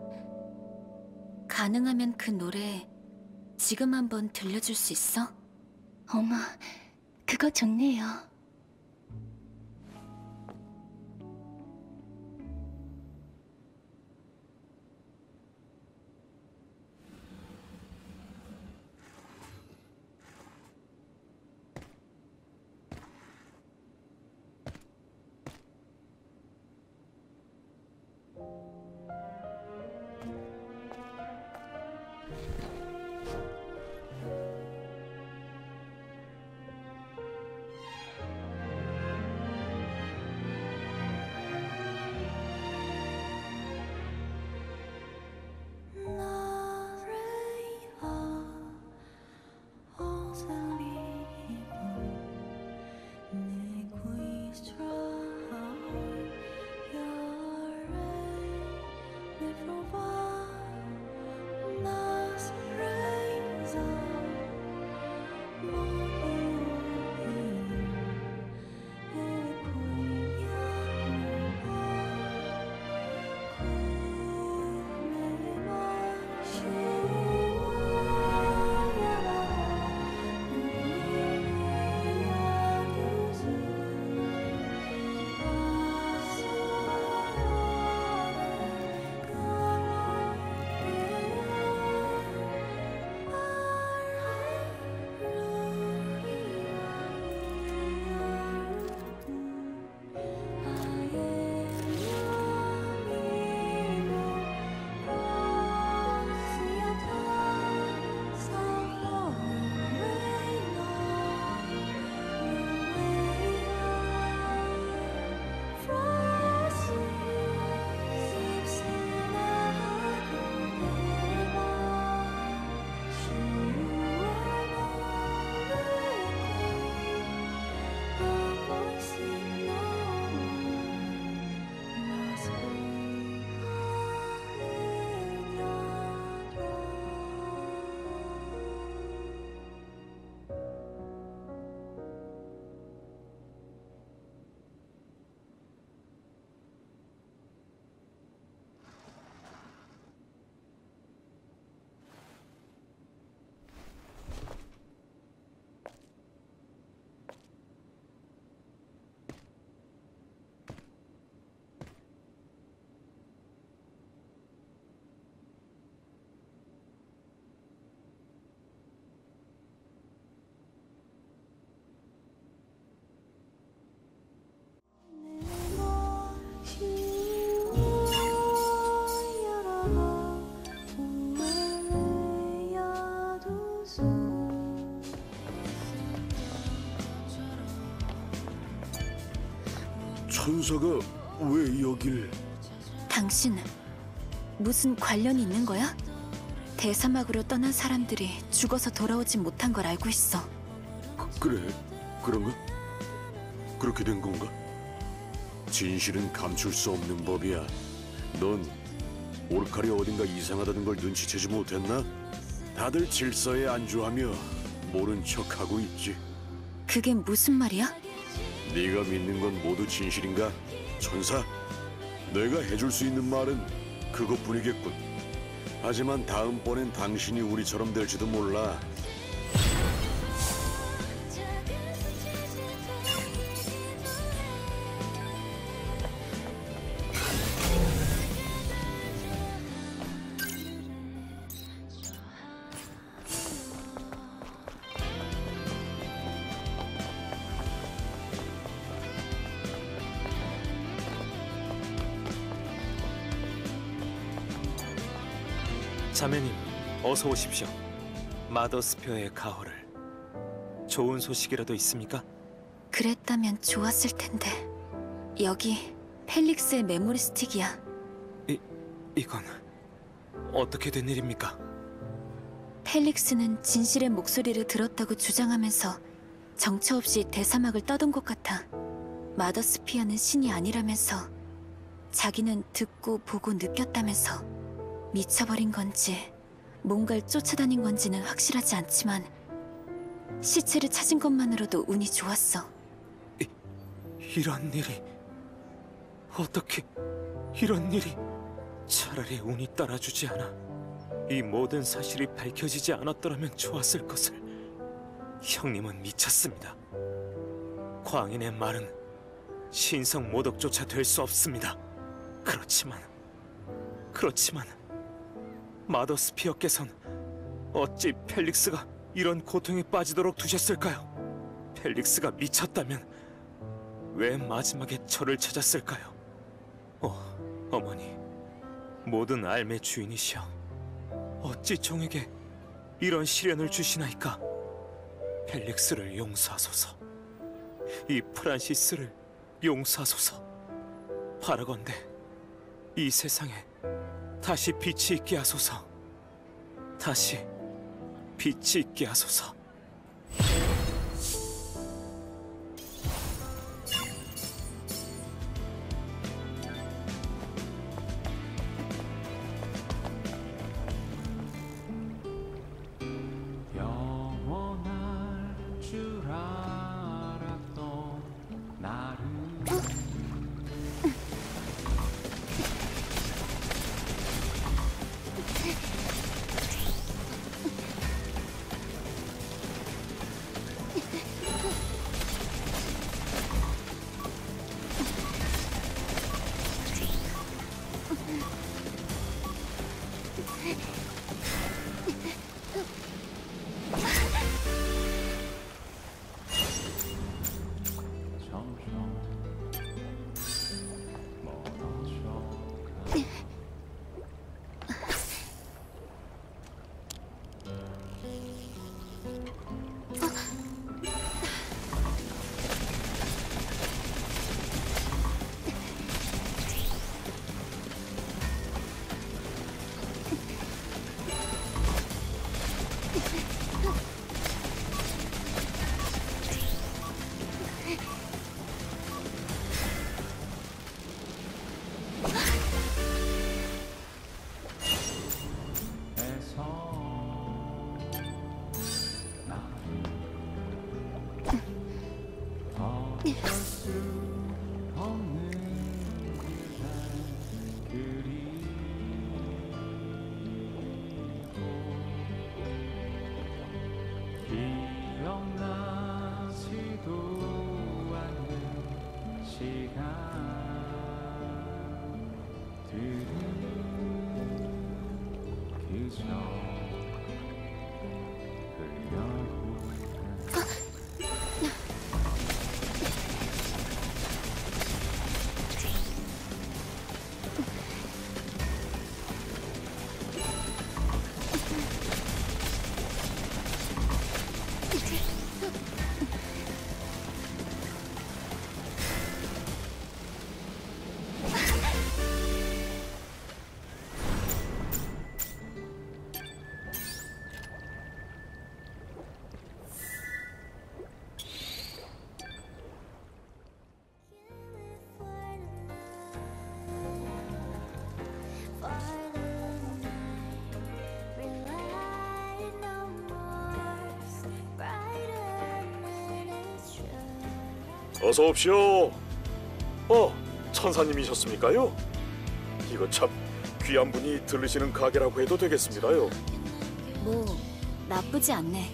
가능하면 그 노래 지금 한번 들려줄 수 있어? 어머, 그거 좋네요. 천사가 왜 여길? 당신 무슨 관련이 있는 거야? 대사막으로 떠난 사람들이 죽어서 돌아오지 못한 걸 알고 있어. 그래, 그런가? 그렇게 된 건가? 진실은 감출 수 없는 법이야. 넌 오르칼이 어딘가 이상하다는 걸 눈치채지 못했나? 다들 질서에 안주하며 모른 척하고 있지. 그게 무슨 말이야? 네가 믿는 건 모두 진실인가? 천사? 내가 해줄 수 있는 말은 그것뿐이겠군. 하지만 다음번엔 당신이 우리처럼 될지도 몰라. 자매님, 어서 오십시오. 마더스피어의 가호를. 좋은 소식이라도 있습니까? 그랬다면 좋았을 텐데. 여기 펠릭스의 메모리 스틱이야. 이건 어떻게 된 일입니까? 펠릭스는 진실의 목소리를 들었다고 주장하면서 정처 없이 대사막을 떠돈 것 같아. 마더스피어는 신이 아니라면서, 자기는 듣고 보고 느꼈다면서. 미쳐버린 건지 뭔가를 쫓아다닌 건지는 확실하지 않지만 시체를 찾은 것만으로도 운이 좋았어. 이런 일이... 어떻게 이런 일이... 차라리 운이 따라주지 않아 이 모든 사실이 밝혀지지 않았더라면 좋았을 것을. 형님은 미쳤습니다. 광인의 말은 신성 모독조차 될 수 없습니다. 그렇지만 마더스피어께선 어찌 펠릭스가 이런 고통에 빠지도록 두셨을까요? 펠릭스가 미쳤다면 왜 마지막에 저를 찾았을까요? 어머니, 모든 알의 주인이시여, 어찌 종에게 이런 시련을 주시나이까? 펠릭스를 용서하소서. 이 프란시스를 용서하소서. 바라건대 이 세상에 다시 빛이 있게 하소서. 다시 빛이 있게 하소서. 어서 옵시오. 천사님이셨습니까요? 이거 참 귀한 분이 들르시는 가게라고 해도 되겠습니다요. 뭐 나쁘지 않네.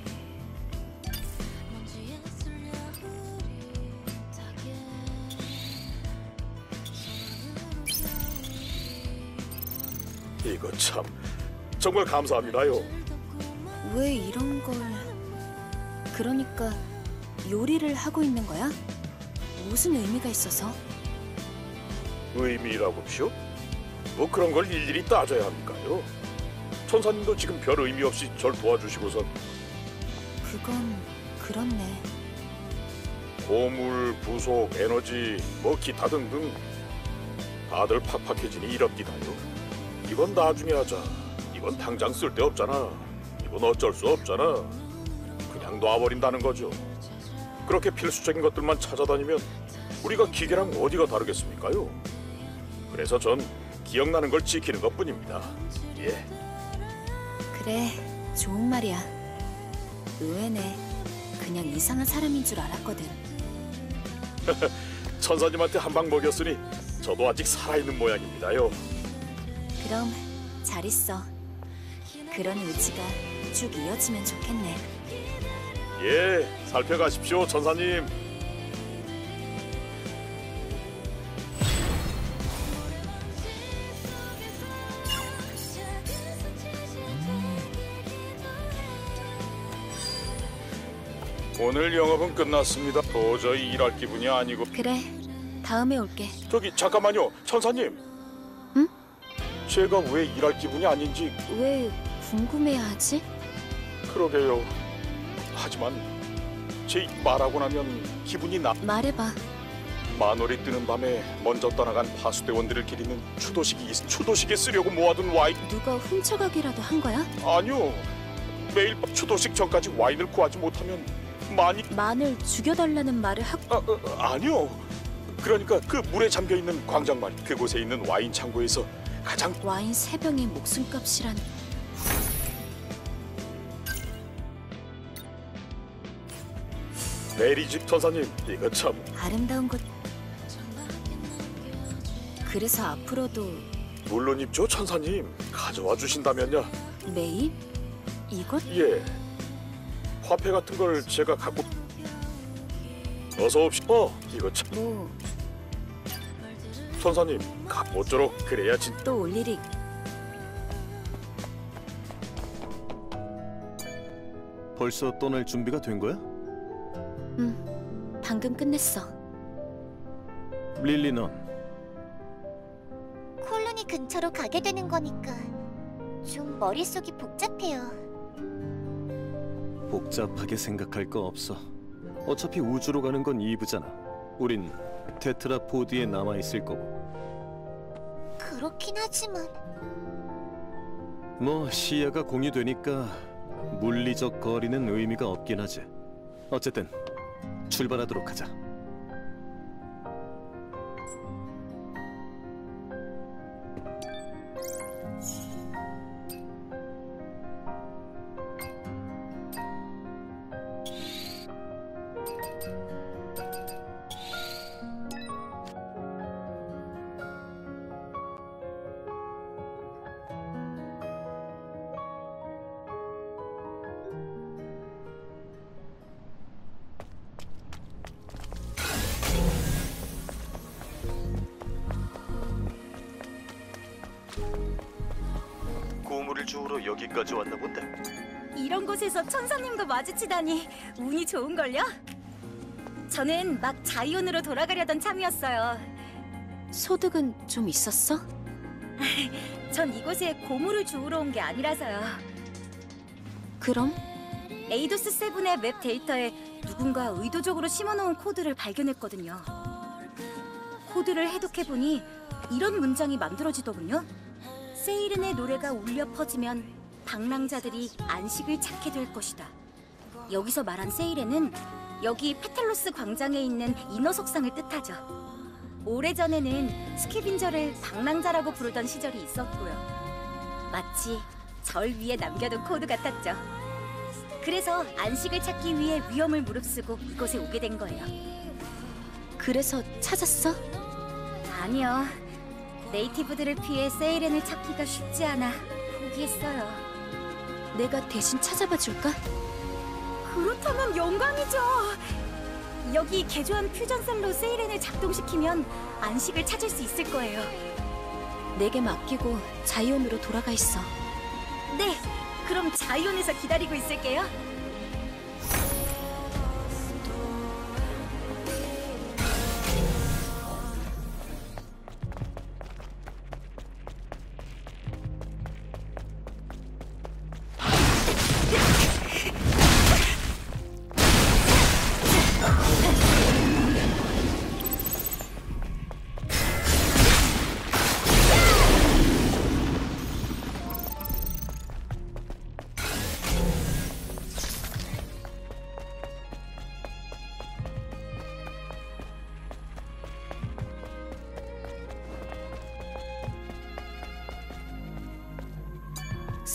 이거 참 정말 감사합니다요. 왜 이런 걸... 그러니까 요리를 하고 있는 거야? 무슨 의미가 있어서? 의미라고요? 뭐 그런 걸 일일이 따져야 합니까요? 천사님도 지금 별 의미 없이 절 도와주시고선 그건 그렇네. 고물, 부속, 에너지, 뭐 기타 등등 다들 팍팍해지니 이럽디다요. 이건 나중에 하자. 이건 당장 쓸데없잖아. 이건 어쩔 수 없잖아. 그냥 놔버린다는 거죠. 그렇게 필수적인 것들만 찾아다니면 우리가 기계랑 어디가 다르겠습니까요? 그래서 전 기억나는 걸 지키는 것뿐입니다. 예. 그래, 좋은 말이야. 의외네. 그냥 이상한 사람인 줄 알았거든. 천사님한테 한 방 먹였으니 저도 아직 살아있는 모양입니다요. 그럼 잘 있어. 그런 의지가 쭉 이어지면 좋겠네. 예, 살펴가십시오, 천사님. 오늘 영업은 끝났습니다. 도저히 일할 기분이 아니고. 그래, 다음에 올게. 저기 잠깐만요, 천사님. 응? 제가 왜 일할 기분이 아닌지. 왜 궁금해하지? 그러게요. 하지만 제 말하고 나면 기분이 나. 말해봐. 만월이 뜨는 밤에 먼저 떠나간 파수대원들을 기리는 추도식에 쓰려고 모아둔 와인. 누가 훔쳐가기라도 한 거야? 아니요. 매일 밤 추도식 전까지 와인을 구하지 못하면 만을 죽여달라는 말을 하고. 아니요. 그러니까 그 물에 잠겨있는 광장 말이. 그곳에 있는 와인 창고에서 가장. 와인 3병의 목숨값이란. 메리집 천사님, 이거 참 아름다운 것. 그래서 앞으로도. 물론입죠, 천사님. 가져와 주신다면요. 매일? 이것? 예. 화폐 같은 걸 제가 갖고. 어서 옵시오. 이거 참. 뭐 천사님, 모쪼록 그래야 또 올 일이. 벌써 떠날 준비가 된 거야? 응, 방금 끝냈어. 릴리 넌? 콜로니 근처로 가게 되는 거니까 좀 머릿속이 복잡해요. 복잡하게 생각할 거 없어. 어차피 우주로 가는 건 2부잖아. 우린 테트라포드에 남아있을 거고. 그렇긴 하지만. 뭐 시야가 공유되니까 물리적 거리는 의미가 없긴 하지. 어쨌든 출발하도록 하자. 고물을 주우러 여기까지 왔나 본데. 이런 곳에서 천사님과 마주치다니 운이 좋은걸요? 저는 막 자이온으로 돌아가려던 참이었어요. 소득은 좀 있었어? 전 이곳에 고물을 주우러 온 게 아니라서요. 그럼? 에이도스 세븐의 맵 데이터에 누군가 의도적으로 심어놓은 코드를 발견했거든요. 코드를 해독해보니 이런 문장이 만들어지더군요. 세이른의 노래가 울려 퍼지면 방랑자들이 안식을 찾게 될 것이다. 여기서 말한 세이른은 여기 페텔로스 광장에 있는 인어 석상을 뜻하죠. 오래전에는 스캐빈저를 방랑자라고 부르던 시절이 있었고요. 마치 절 위에 남겨둔 코드 같았죠. 그래서 안식을 찾기 위해 위험을 무릅쓰고 이곳에 오게 된 거예요. 그래서 찾았어? 아니요. 네이티브들을 피해 세이렌을 찾기가 쉽지 않아 포기했어요. 내가 대신 찾아봐 줄까? 그렇다면 영광이죠. 여기 개조한 퓨전셀로 세이렌을 작동시키면 안식을 찾을 수 있을 거예요. 내게 맡기고 자이온으로 돌아가 있어. 네, 그럼 자이온에서 기다리고 있을게요.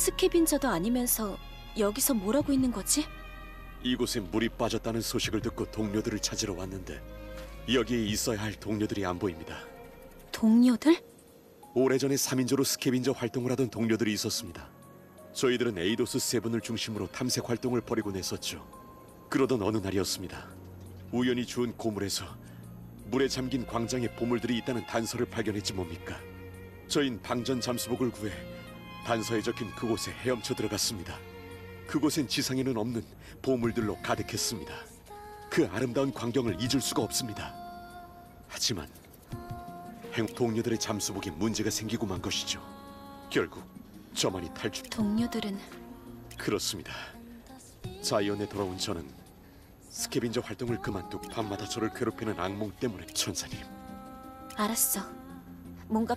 스캐빈저도 아니면서 여기서 뭘 하고 있는 거지? 이곳에 물이 빠졌다는 소식을 듣고 동료들을 찾으러 왔는데 여기에 있어야 할 동료들이 안 보입니다. 동료들? 오래전에 3인조로 스캐빈저 활동을 하던 동료들이 있었습니다. 저희들은 에이도스 세븐을 중심으로 탐색 활동을 벌이곤 했었죠. 그러던 어느 날이었습니다. 우연히 주운 고물에서 물에 잠긴 광장에 보물들이 있다는 단서를 발견했지 뭡니까. 저흰 방전 잠수복을 구해 단서에 적힌 그곳에 헤엄쳐 들어갔습니다. 그곳엔 지상에는 없는 보물들로 가득했습니다. 그 아름다운 광경을 잊을 수가 없습니다. 하지만 동료들의 잠수복에 문제가 생기고 만 것이죠. 결국 저만이 탈출... 동료들은... 그렇습니다. 자이언에 돌아온 저는 스캐빈저 활동을 그만두고 밤마다 저를 괴롭히는 악몽 때문에... 천사님... 알았어. 뭔가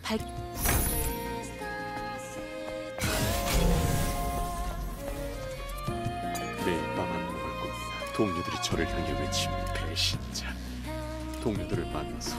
매일 밤 악몽을 꿉니다. 동료들이 저를 향해 외치는 배신자. 동료들을 만나서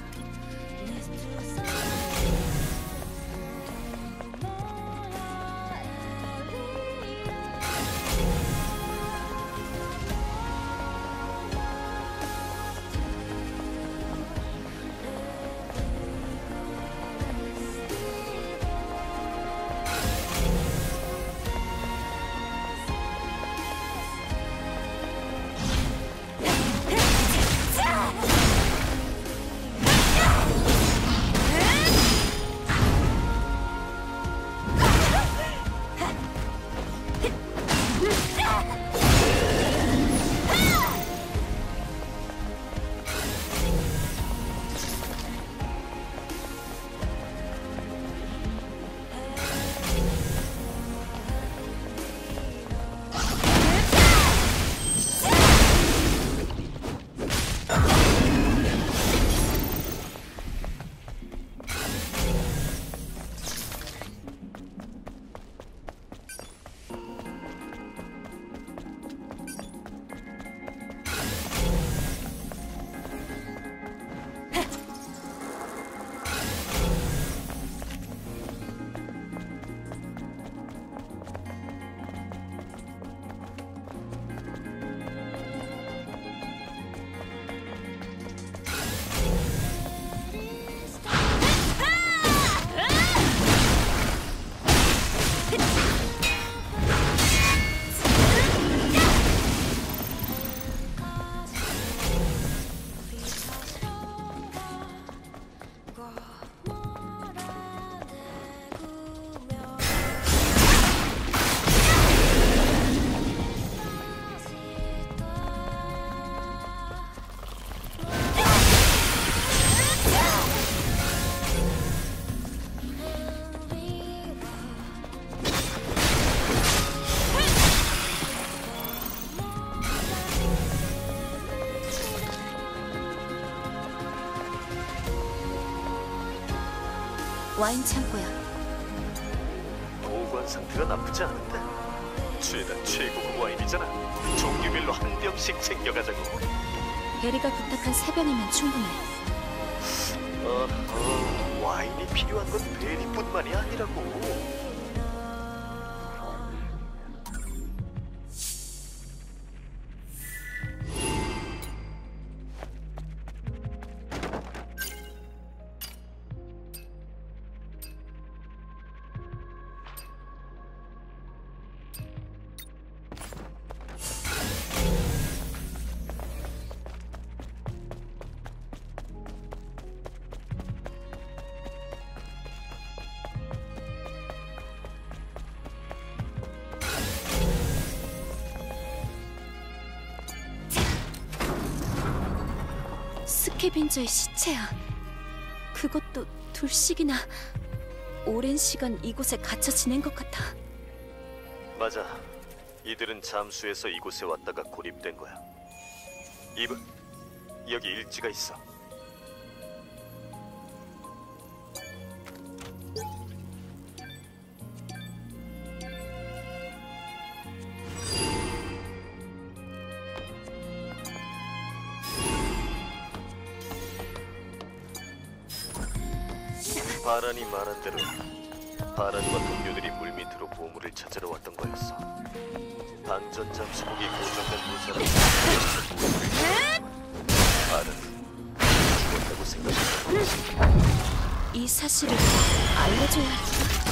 와인 창고야. 보관 상태가 나쁘지 않은데 죄다 최고급 와인이잖아. 종류별로 한 병씩 챙겨가자고. 베리가 부탁한 3병이면 충분해. 와인이 필요한 건 베리뿐만이 아니라고. 스캐빈저의 시체야. 그것도 둘씩이나. 오랜 시간 이곳에 갇혀 지낸 것 같아. 맞아. 이들은 잠수해서 이곳에 왔다가 고립된 거야. 이브, 여기 일지가 있어. 바란이 말한 대로 바란과 동료들이 물밑으로 보물을 찾으러 왔던 거였어. 방전 잠수복이 고정된 무사를 바란은 죽었다고 생각했어. 이 사실을 알려줘야 해.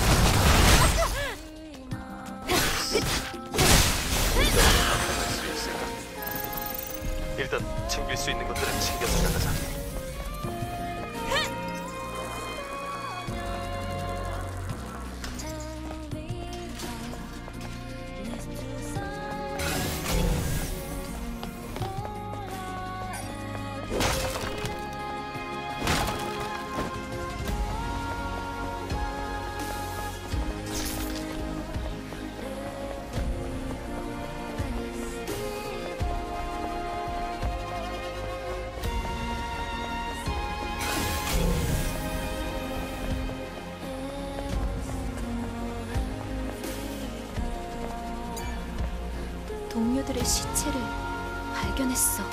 일단 챙길 수 있는 것들은 챙겨서 나가자. 동료들의 시체를 발견했어.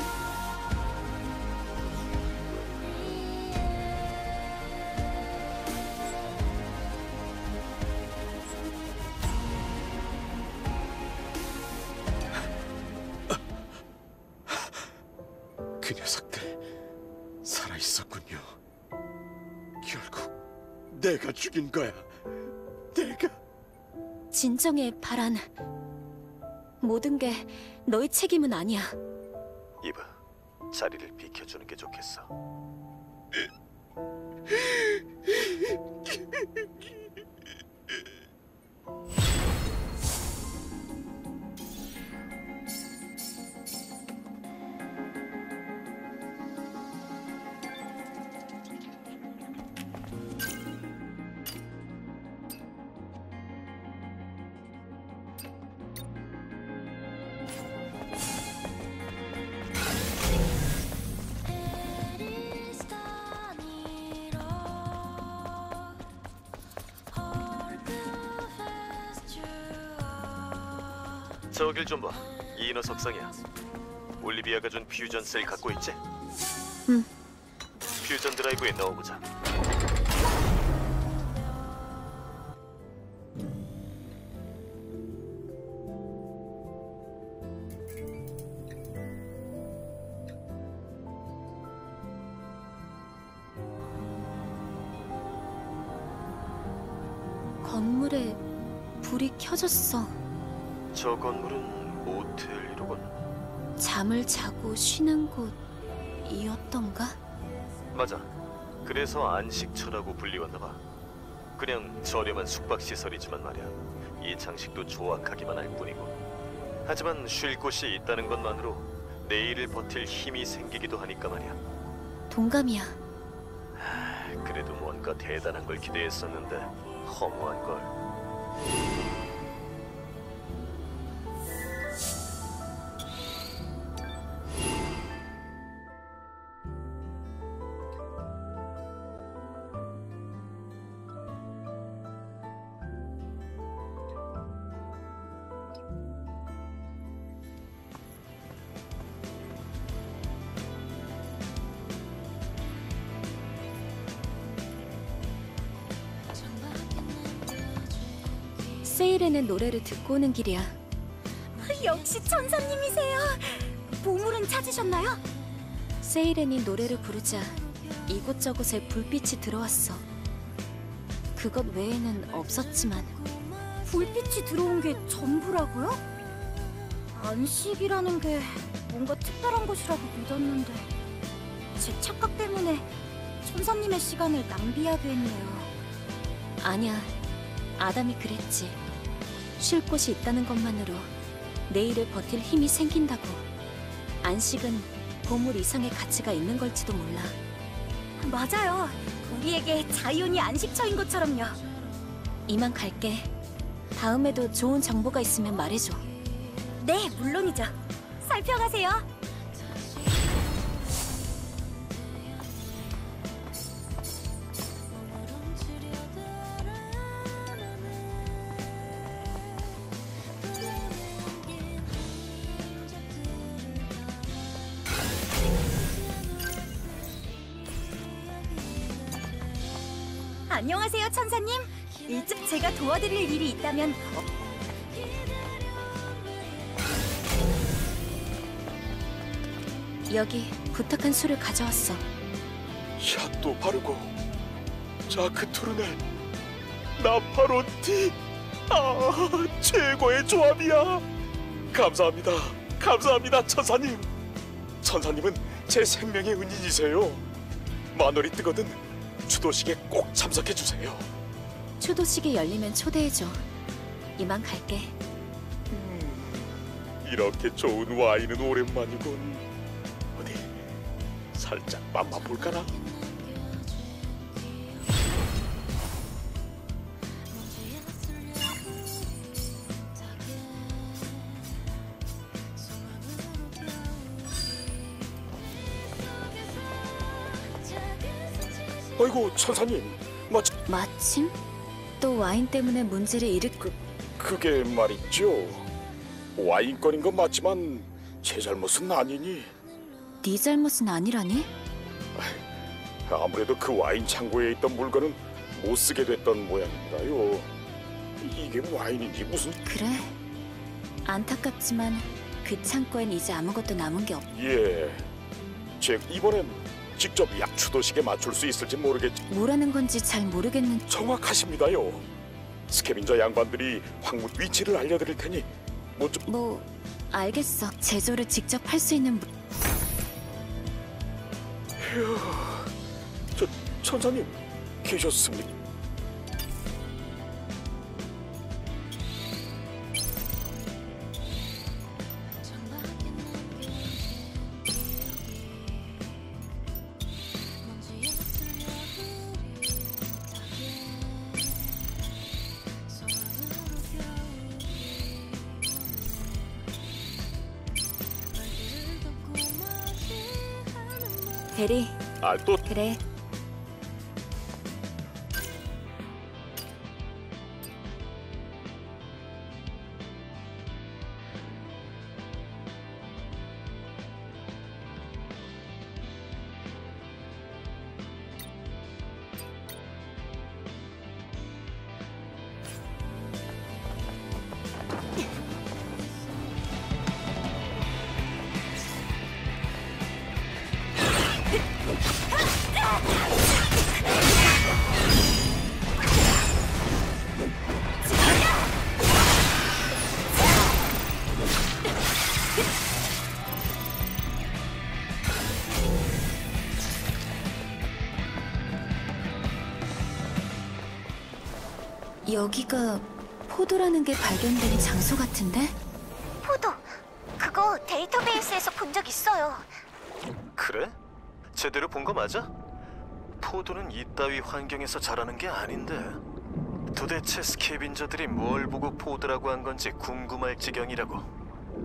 그 녀석들 살아있었군요. 결국 내가 죽인 거야. 내가. 진정해, 바란. 모든 게 너의 책임은 아니야. 이봐, 자리를 비켜주는 게 좋겠어. 저길 좀 봐. 이 인어 석상이야. 올리비아가 준 퓨전 셀 갖고 있지? 응. 퓨전 드라이브에 넣어보자. 건물에 불이 켜졌어. 저 건물은 모텔이로군. 잠을 자고 쉬는 곳이었던가? 맞아. 그래서 안식처라고 불리웠나 봐. 그냥 저렴한 숙박시설이지만 말이야. 이 장식도 조악하기만 할 뿐이고. 하지만 쉴 곳이 있다는 것만으로 내일을 버틸 힘이 생기기도 하니까 말이야. 동감이야. 그래도 뭔가 대단한 걸 기대했었는데 허무한 걸. 세일에는 노래를 듣고 오는 길이야. 역시 천사님이세요. 보물은 찾으셨나요? 세이렌이 노래를 부르자 이곳저곳에 불빛이 들어왔어. 그것 외에는 없었지만. 불빛이 들어온 게 전부라고요? 안식이라는 게 뭔가 특별한 곳이라고 믿었는데 제 착각 때문에 천사님의 시간을 낭비하게 했네요. 아니야, 아담이 그랬지. 쉴 곳이 있다는 것만으로 내일을 버틸 힘이 생긴다고. 안식은 보물 이상의 가치가 있는 걸지도 몰라. 맞아요. 우리에게 자이온이 안식처인 것처럼요. 이만 갈게. 다음에도 좋은 정보가 있으면 말해줘. 네, 물론이죠. 살펴가세요. 안녕하세요, 천사님. 일찍 제가 도와드릴 일이 있다면 여기 부탁한 술을 가져왔어. 샷도 바르고 자크투르넬 나파로티. 최고의 조합이야. 감사합니다. 감사합니다, 천사님. 천사님은 제 생명의 은인이세요. 만월이 뜨거든 추도식에 꼭 참석해 주세요. 추도식이 열리면 초대해줘. 이만 갈게. 이렇게 좋은 와인은 오랜만이군. 어디 살짝 맛만 볼까나? 아이고 천사님, 마침? 또 와인 때문에 문제를 그게 말이죠. 와인건인 건 맞지만 제 잘못은 아니니. 네 잘못은 아니라니? 아무래도 그 와인 창고에 있던 물건은 못 쓰게 됐던 모양입니다요. 이게 와인인지 무슨... 그래? 안타깝지만 그 창고엔 이제 아무것도 남은 게 없... 예, 제 이번엔 직접 약 추도식에 맞출 수 있을지 모르겠지. 뭐라는 건지 잘 모르겠는... 정확하십니다요. 스캐빈저 양반들이 황무 위치를 알려드릴 테니 뭐... 알겠어. 제조를 직접 할 수 있는... 휴... 천사님 계셨습니까? 대리. 또... 그래. 여기가 포도라는 게 발견된 장소 같은데? 포도, 그거 데이터베이스에서 본 적 있어요. 그래? 제대로 본 거 맞아? 포도는 이따위 환경에서 자라는 게 아닌데 도대체 스캐빈저들이 뭘 보고 포도라고 한 건지 궁금할 지경이라고.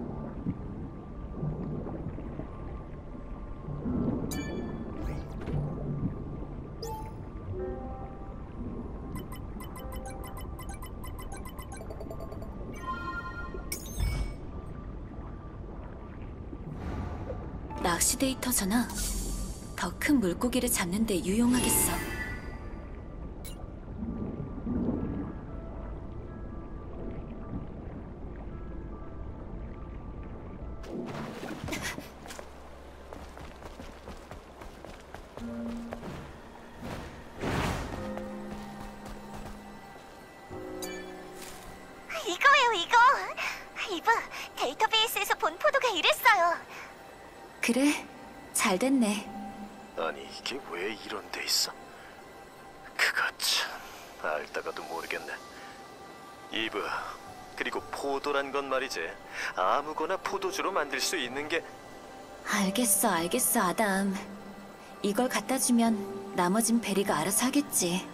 낚시 데이터잖아. 더 큰 물고기를 잡는 데 유용하겠어. 이거예요, 이거. 이봐, 데이터베이스에서 본 포도가 이랬어요. 그래, 잘 됐네. 아니 이게 왜 이런 데 있어? 그거 참 알다가도 모르겠네. 이브, 그리고 포도란 건 말이지 아무거나 포도주로 만들 수 있는 게... 알겠어, 알겠어, 아담. 이걸 갖다 주면 나머진 베리가 알아서 하겠지.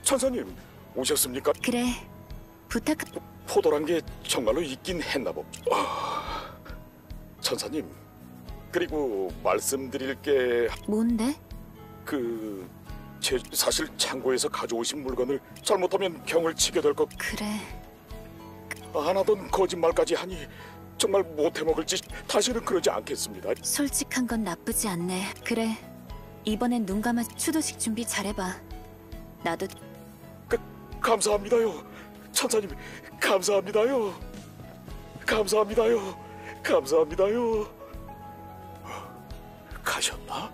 천사님 오셨습니까? 그래, 부탁... 포도란 게 정말로 있긴 했나 보. 천사님, 그리고 말씀드릴 게 뭔데? 제 사실 창고에서 가져오신 물건을 잘못하면 병을 치게 될 것. 그래. 안 하던 거짓말까지 하니 정말 못해 먹을 짓. 다시는 그러지 않겠습니다. 솔직한 건 나쁘지 않네. 그래, 이번엔 눈 감아 추도식 준비 잘해봐. 나도... 감사합니다요. 천사님, 감사합니다요. 감사합니다요. 감사합니다요. 가셨나?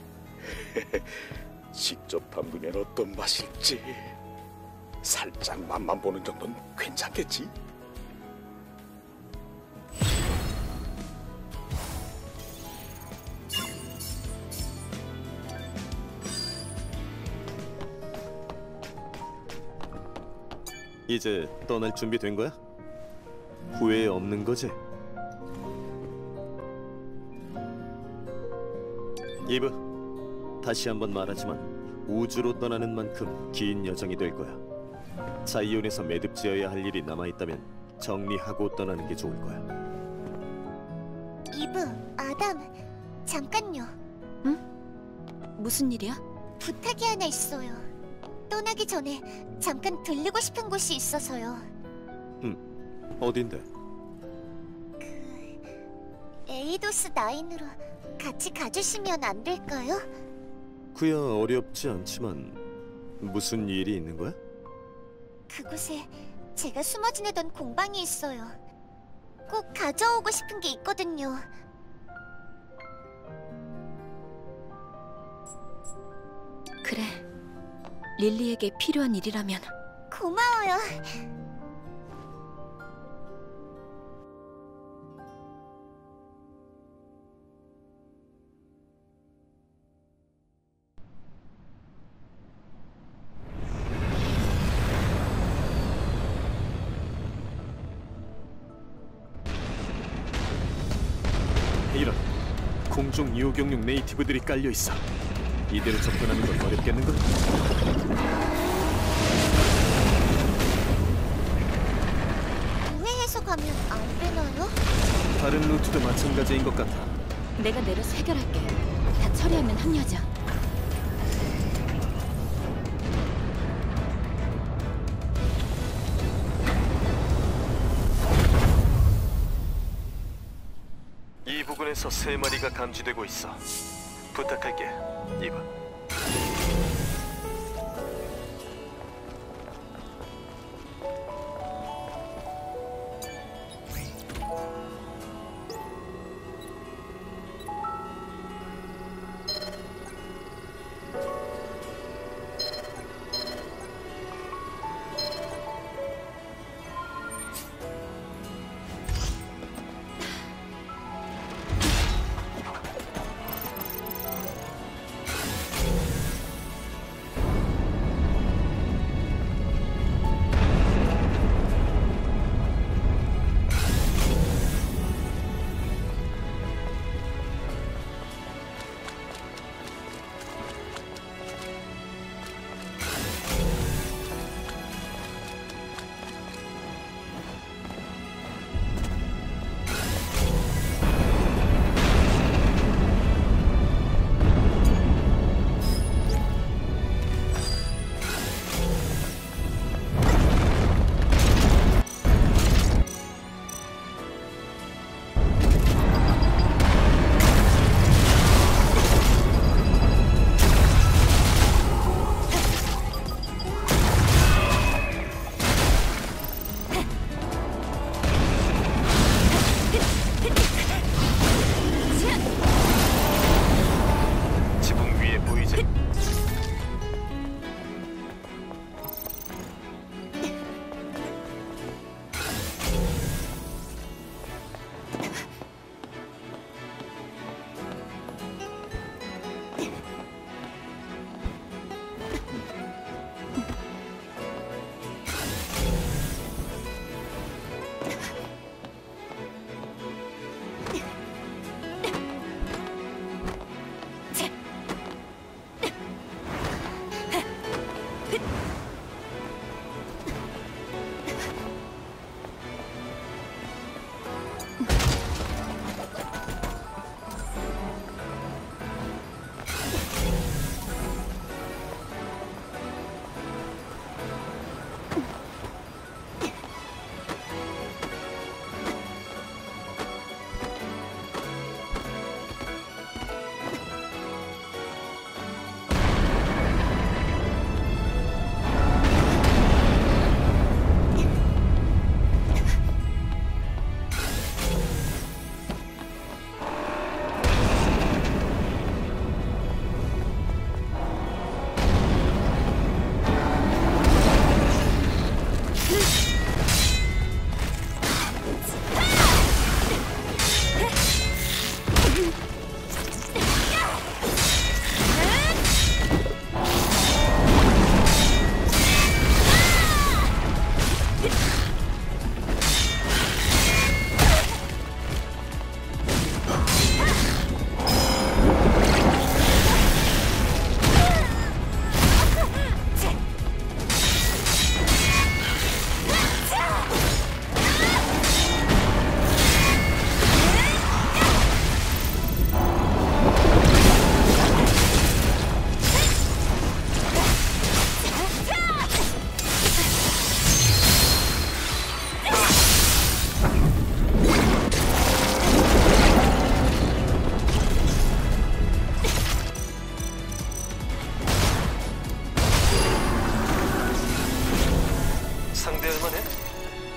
직접 담그면 어떤 맛일지 살짝 맛만 보는 정도는 괜찮겠지? 이제 떠날 준비 된 거야? 후회 없는 거지? 이브, 다시 한번 말하지만 우주로 떠나는 만큼 긴 여정이 될 거야. 자이온에서 매듭지어야 할 일이 남아있다면 정리하고 떠나는 게 좋을 거야. 이브, 아담, 잠깐요. 응? 무슨 일이야? 부탁이 하나 있어요. 떠나기 전에 잠깐 들리고 싶은 곳이 있어서요. 어딘데? 에이도스 9으로 같이 가주시면 안 될까요? 그야 어렵지 않지만 무슨 일이 있는 거야? 그곳에 제가 숨어 지내던 공방이 있어요. 꼭 가져오고 싶은 게 있거든요. 그래, 릴리에게 필요한 일이라면. 고마워요. 이런, 공중 요격용 네이티브들이 깔려 있어. 이대로 접근하는 건 어렵겠는걸? 우회해서 가면 안 되나요? 다른 루트도 마찬가지인 것 같아. 내가 내려서 해결할게. 다 처리하면 합류하자. 이 부근에서 3마리가 감지되고 있어. 부탁할게, 이브.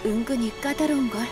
은근히 까다로운걸.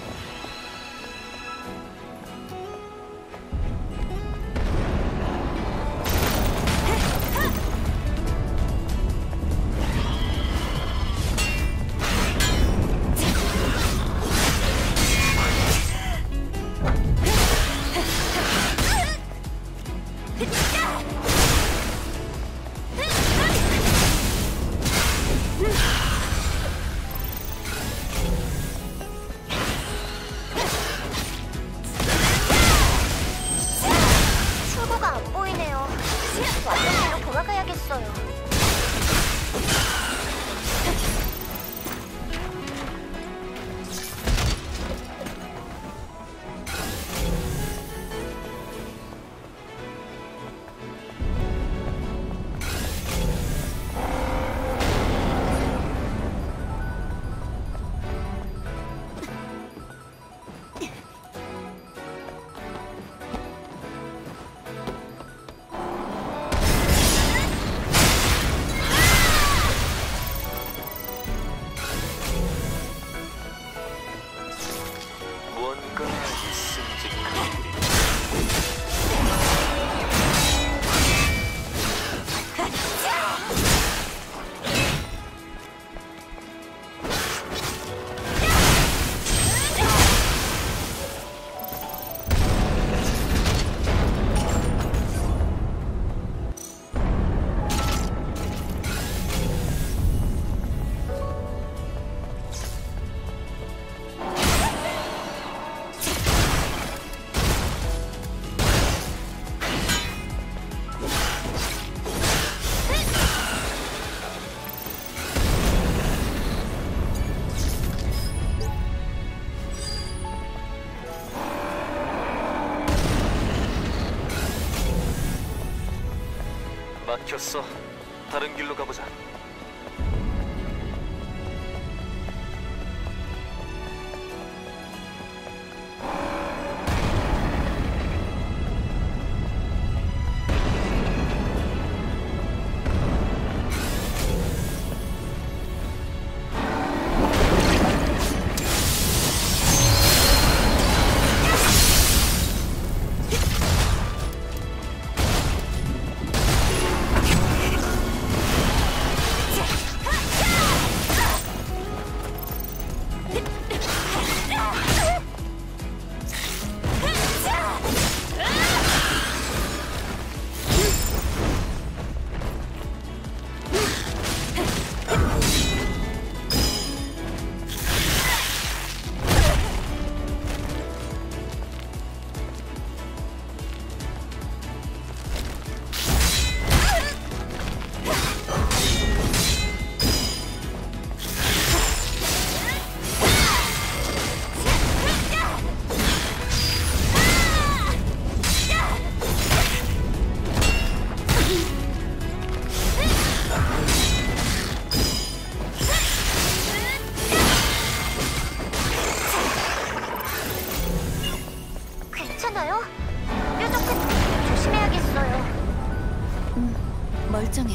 출구가 안 보이네요. 완전히로 돌아가야겠어요. 뭔가 있음직한 일이. 막혔어. 다른 길로 가보자. 괜찮아요? 뾰족한 조심해야겠어요. 멀쩡해.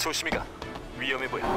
조심히 가. 위험해 보여.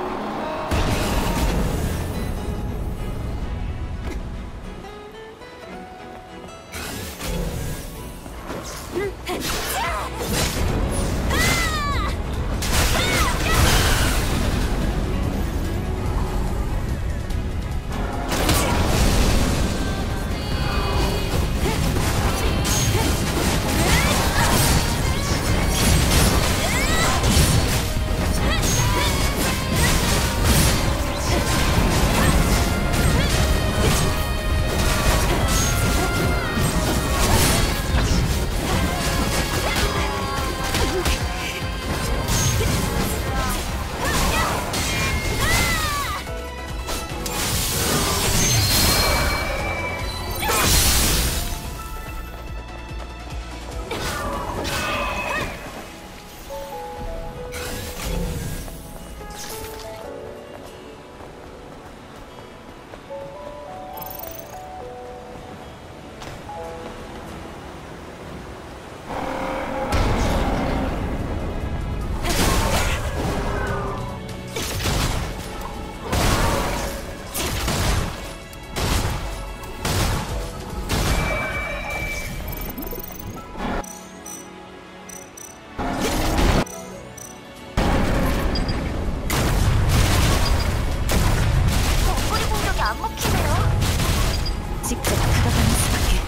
직접 다가가는 수밖에.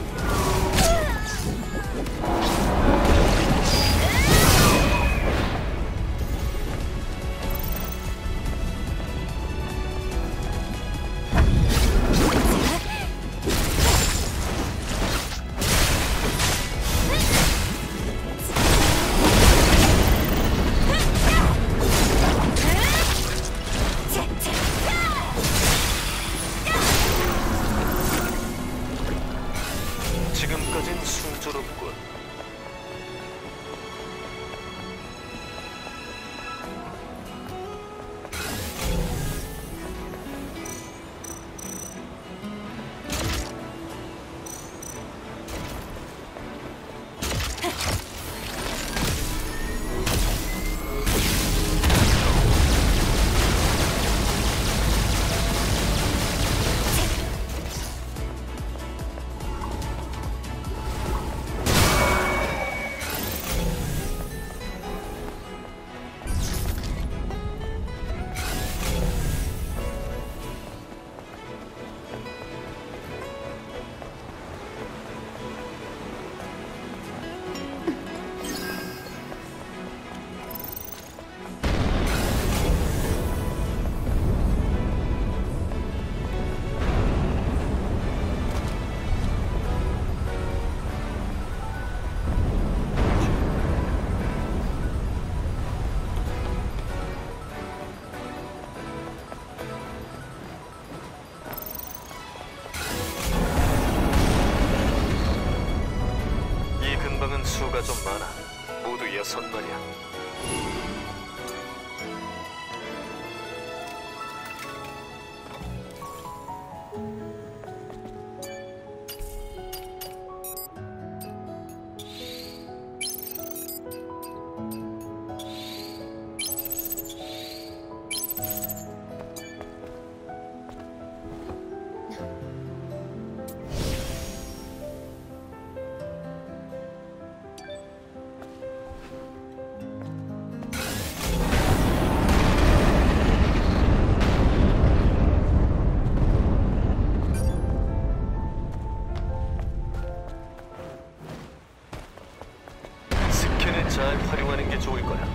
지금까진 순조롭군. 수가 좀 많아. 모두 6마리야. 스캔을 잘 활용하는 게 좋을 거야.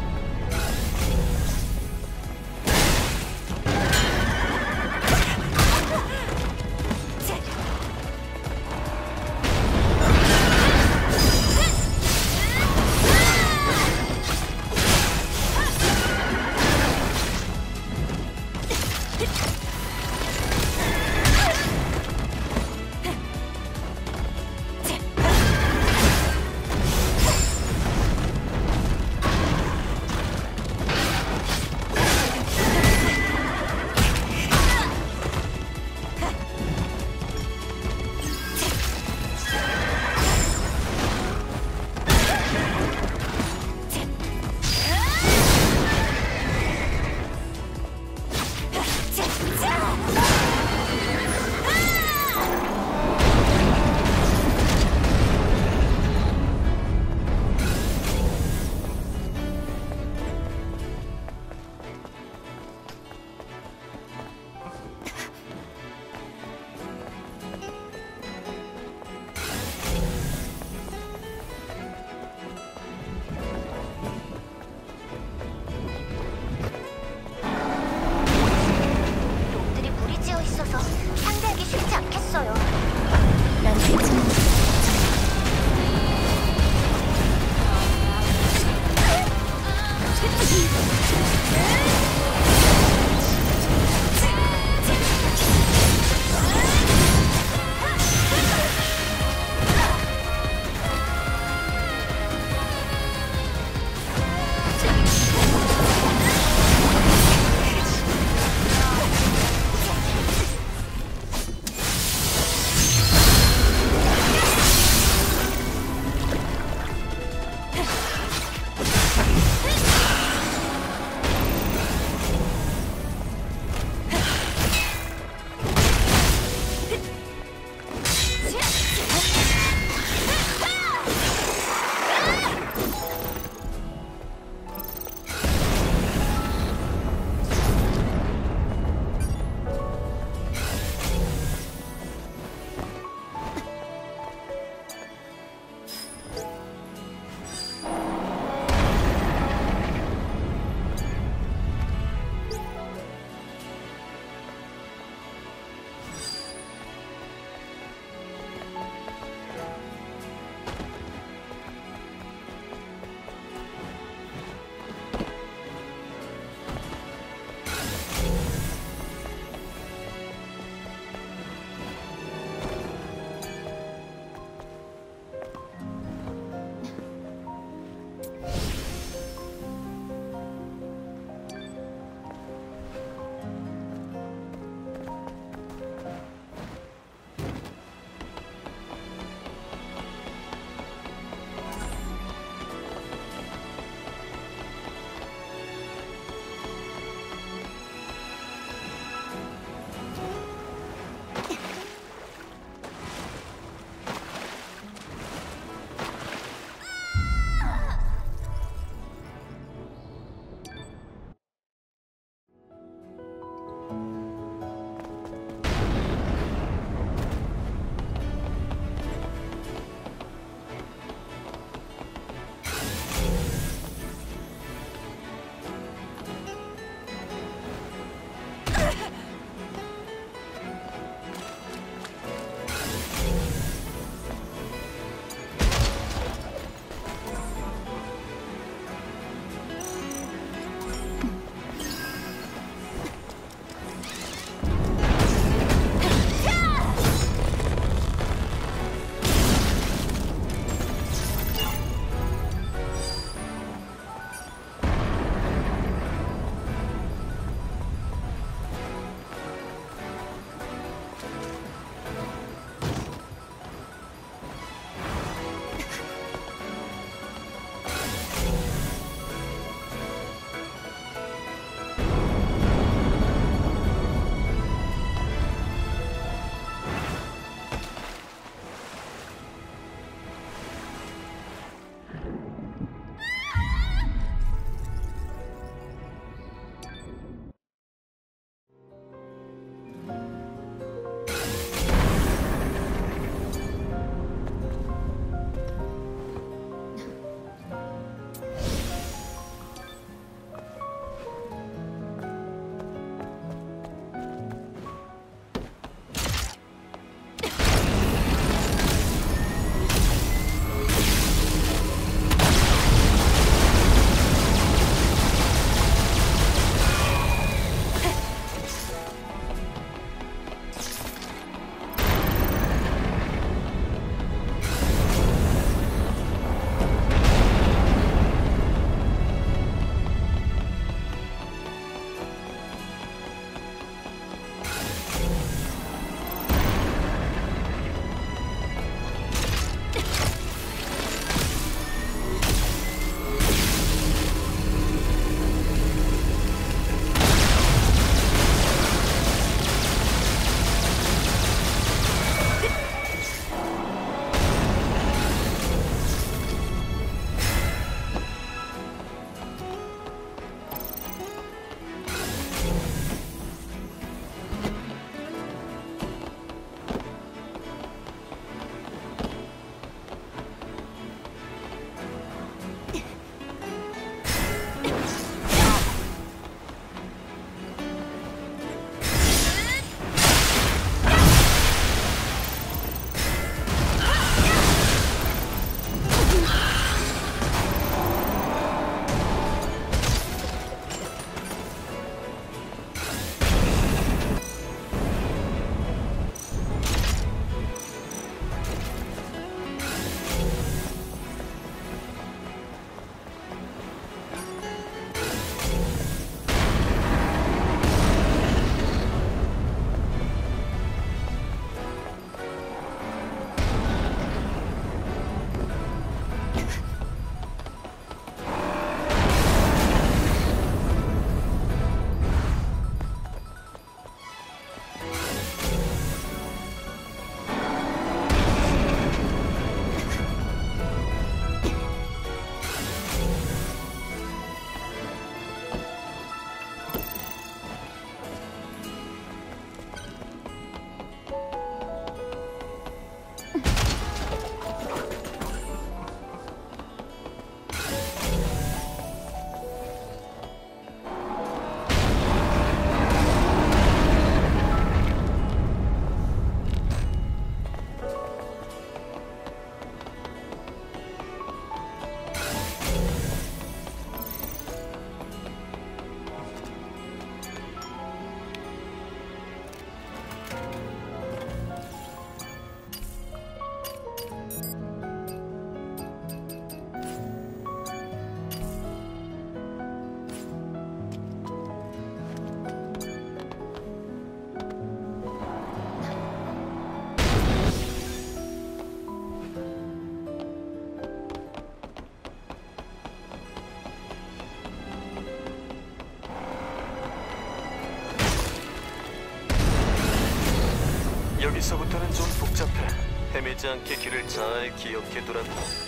여기서부터는 좀 복잡해. 헤매지 않게 길을 잘 기억해두라고.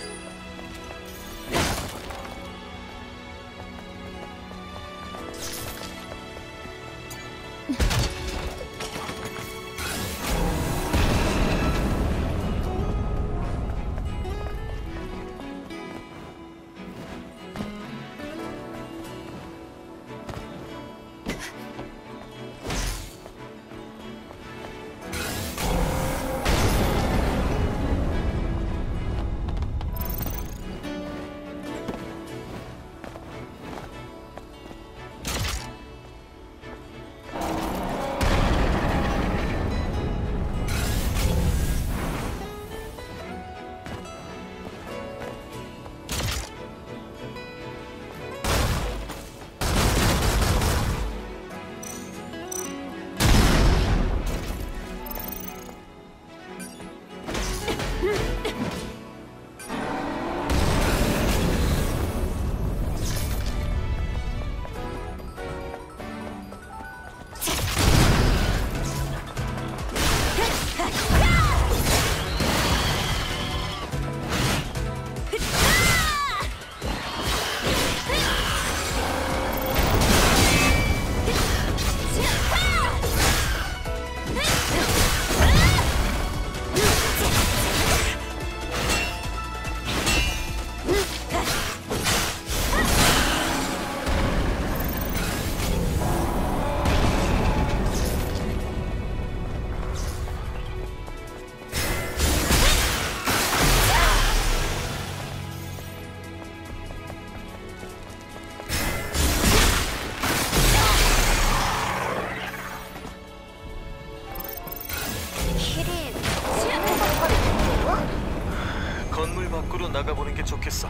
건물 밖으로 나가보는 게 좋겠어.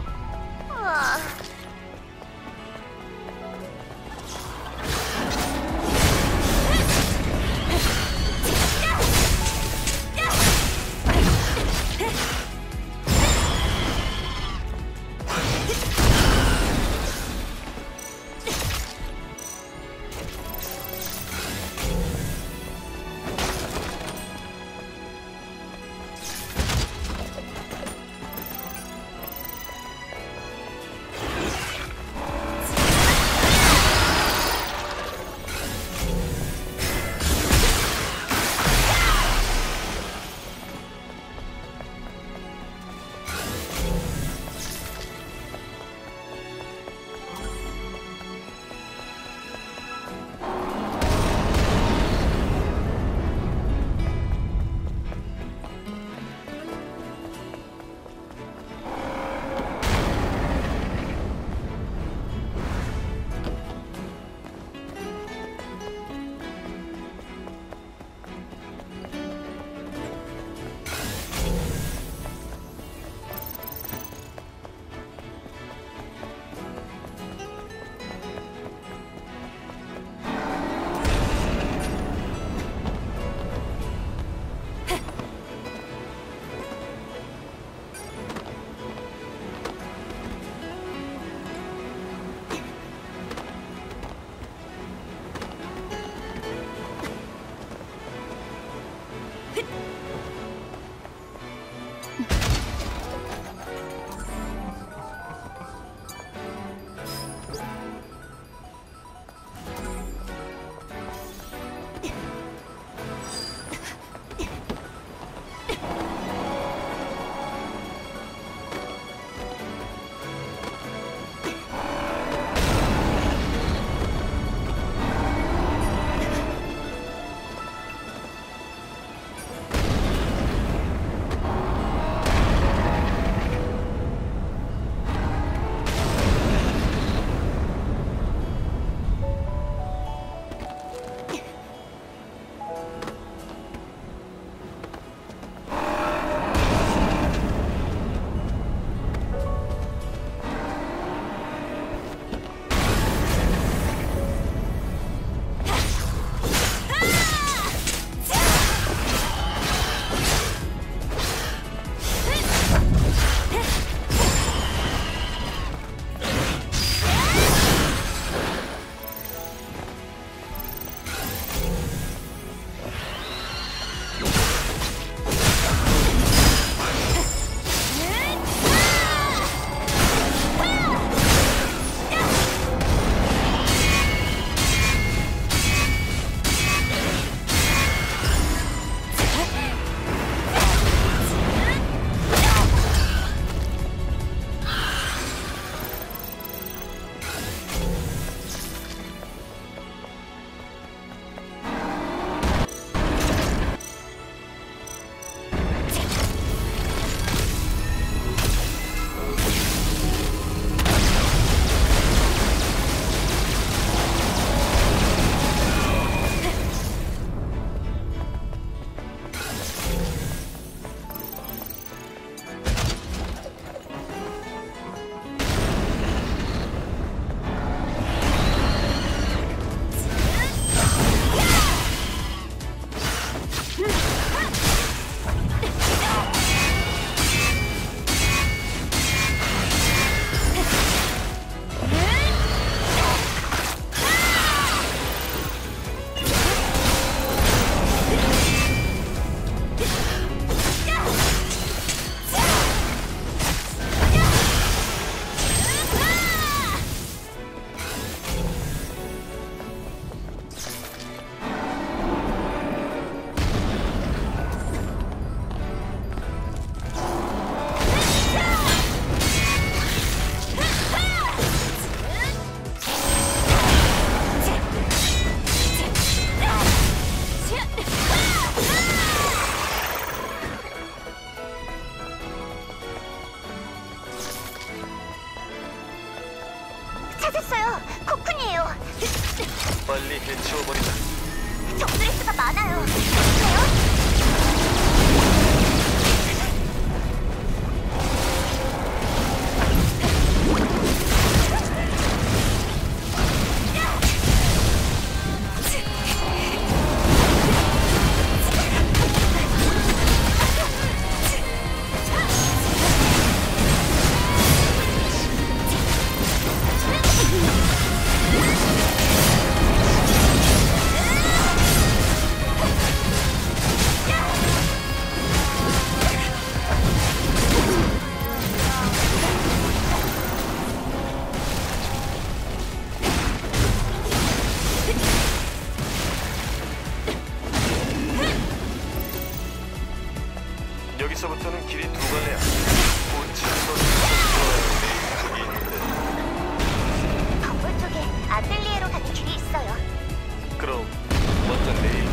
찾았어요. 코쿤이에요. 빨리 해치워버리자. 적드레스가 많아요. 저요? 여기서부터는 길이 두 갈래야. 본체에서 저기 있는데. 건물 쪽에 아틀리에로 가는 길이 있어요. 그럼 먼저 내일.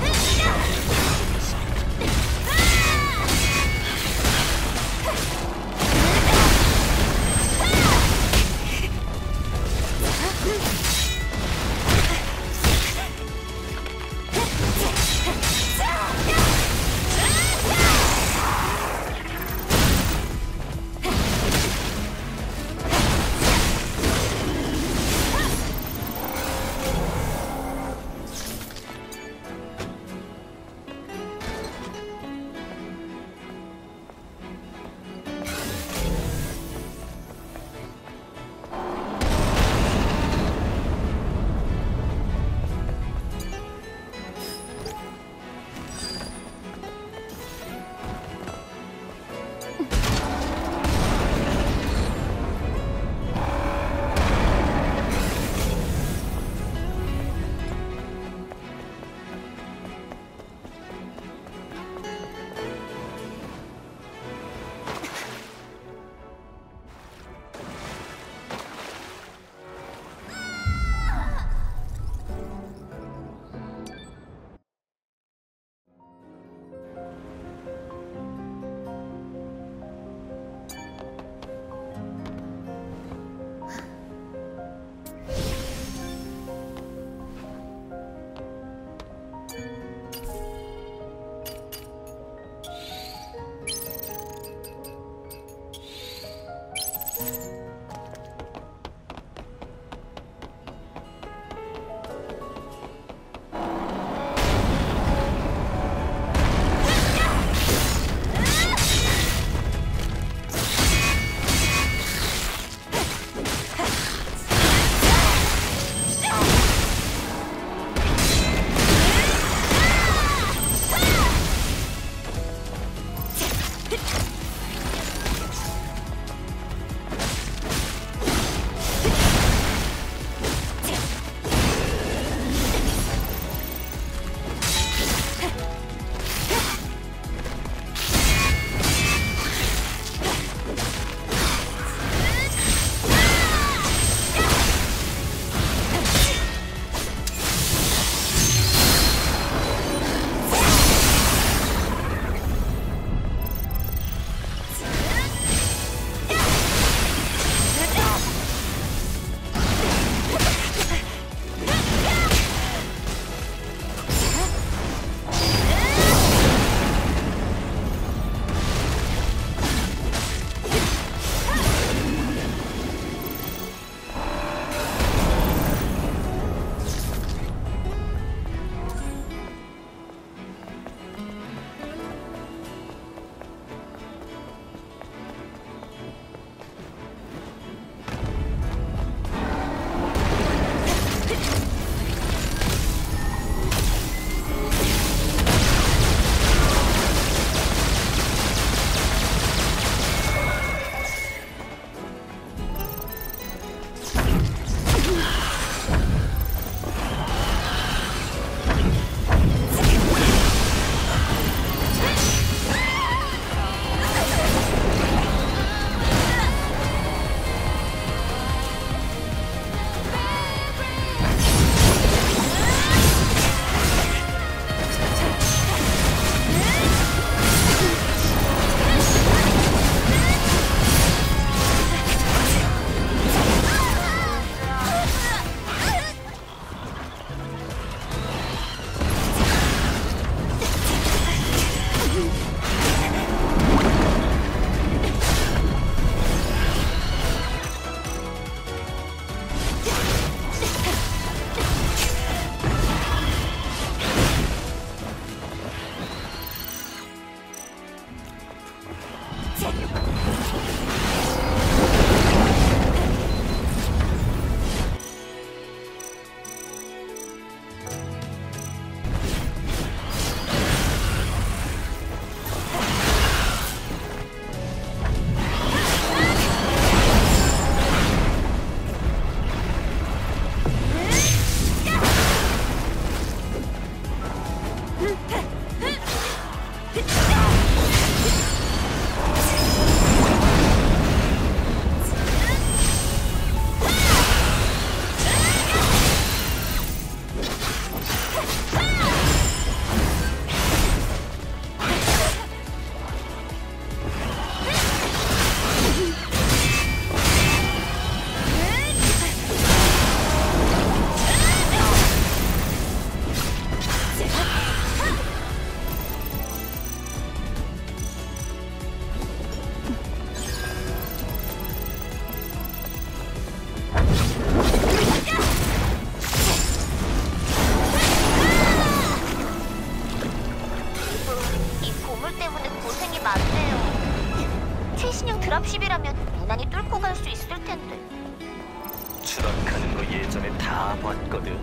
최신형 드랍십이라면 무난히 뚫고 갈 수 있을 텐데. 추락하는 거 예전에 다 봤거든.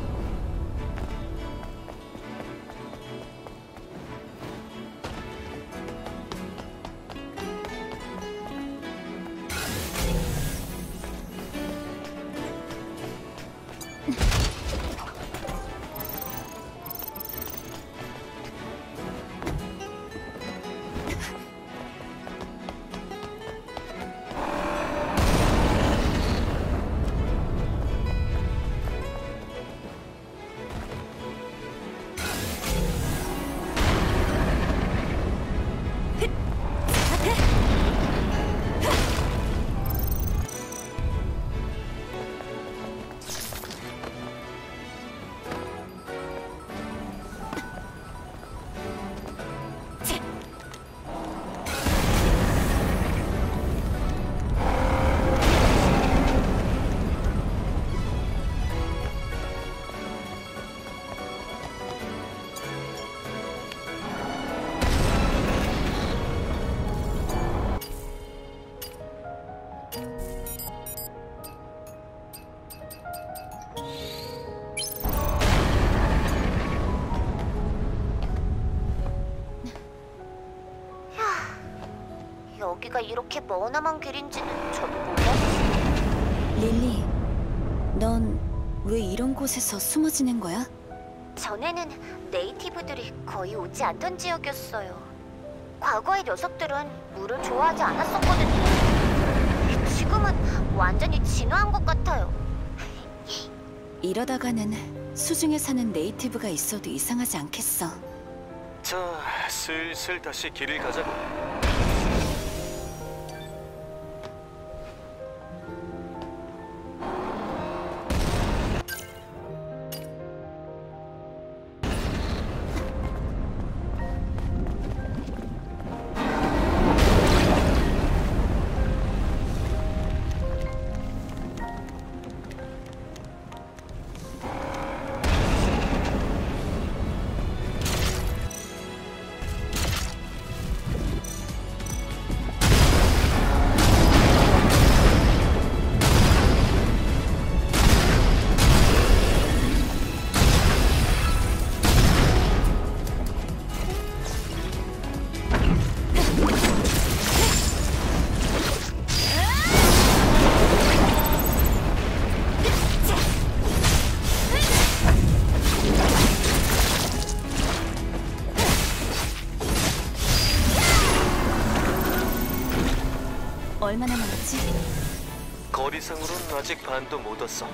여기가 이렇게 머나먼 길인지는 저도 몰랐어요. 릴리, 넌 왜 이런 곳에서 숨어 지낸 거야? 전에는 네이티브들이 거의 오지 않던 지역이었어요. 과거의 녀석들은 물을 좋아하지 않았었거든요. 지금은 완전히 진화한 것 같아요. 이러다가는 수중에 사는 네이티브가 있어도 이상하지 않겠어. 자, 슬슬 다시 길을 가자고. 얼마나 남았지? 거리상으로는 아직 반도 못 왔어.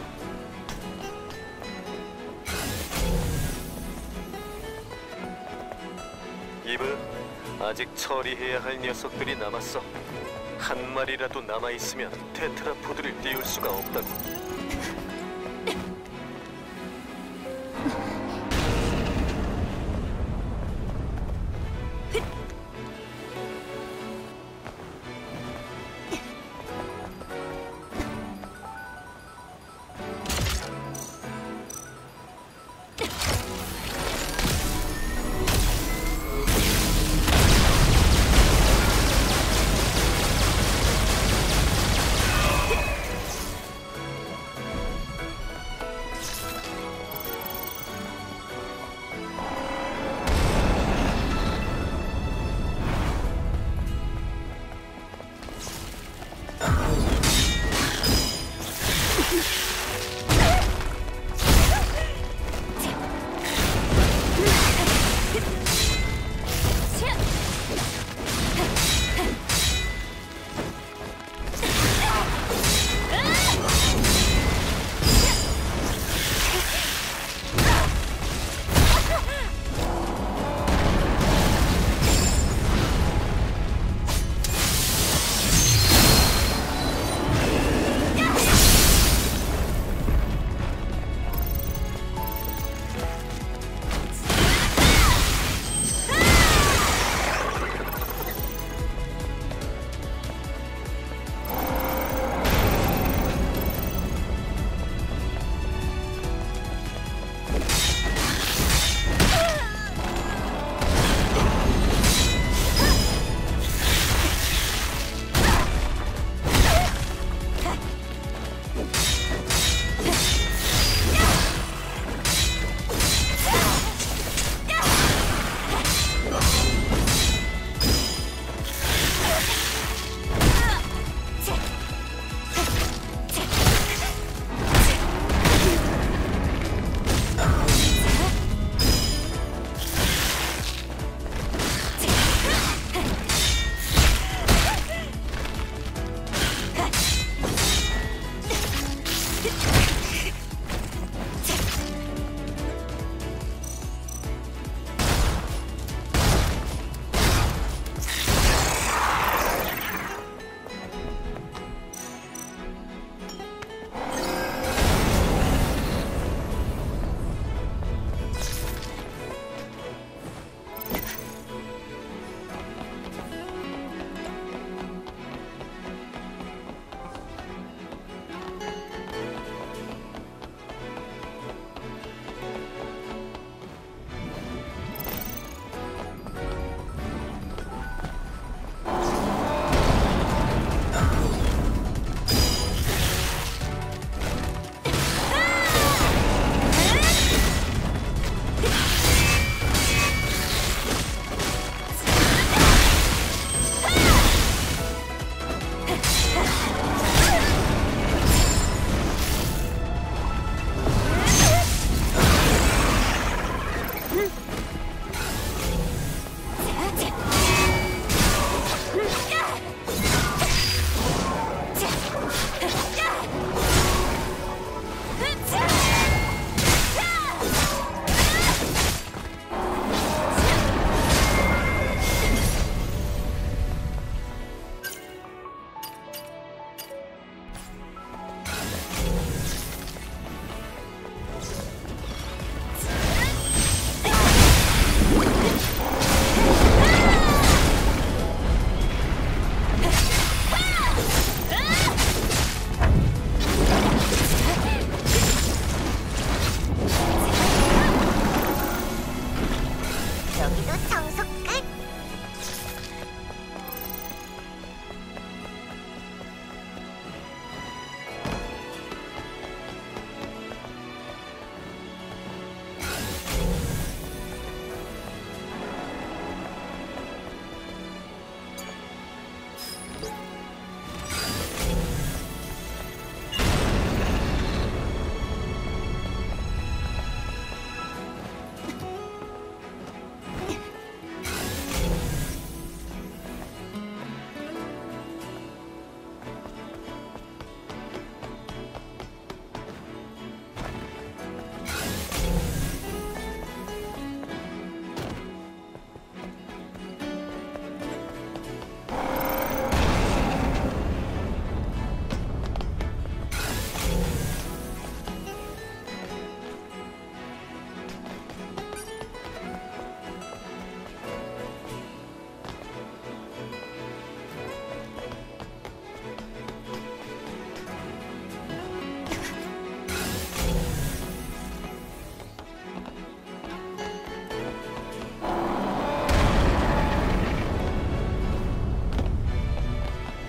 이브, 아직 처리해야 할 녀석들이 남았어. 한 마리라도 남아있으면 테트라포드를 띄울 수가 없다고.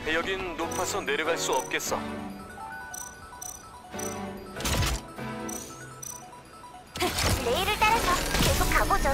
여긴 높아서 내려갈 수 없겠어. 레일을 따라서 계속 가보죠.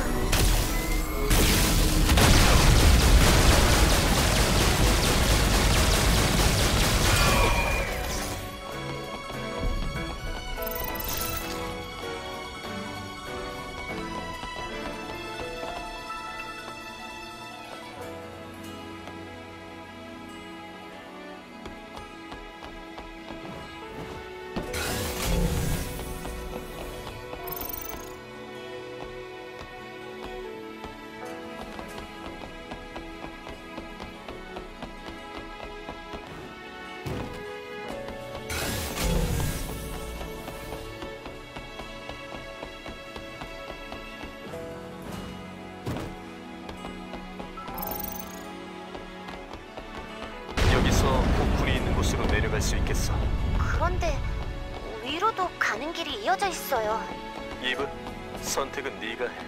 여기서 폭군이 있는 곳으로 내려갈 수 있겠어. 그런데 위로도 가는 길이 이어져 있어요. 이브, 선택은 네가 해.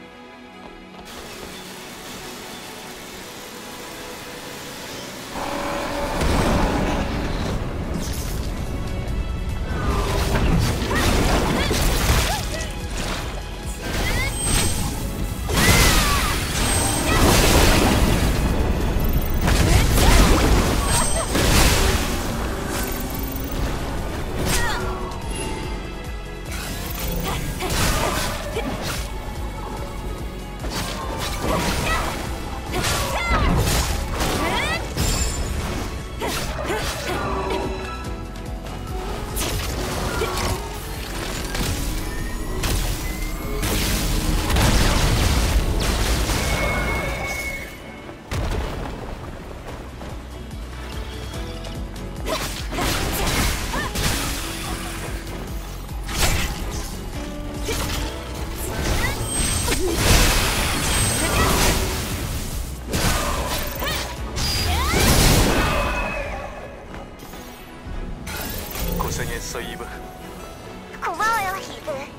고생했어, 이브. 고마워요, 이브.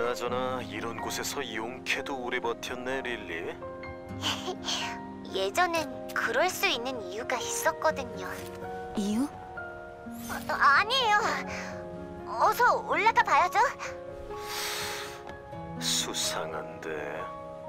그나저나 이런 곳에서 용케도 오래 버텼네, 릴리. 예전엔 그럴 수 있는 이유가 있었거든요. 이유? 아니에요. 어서 올라가 봐야죠. 수상한데.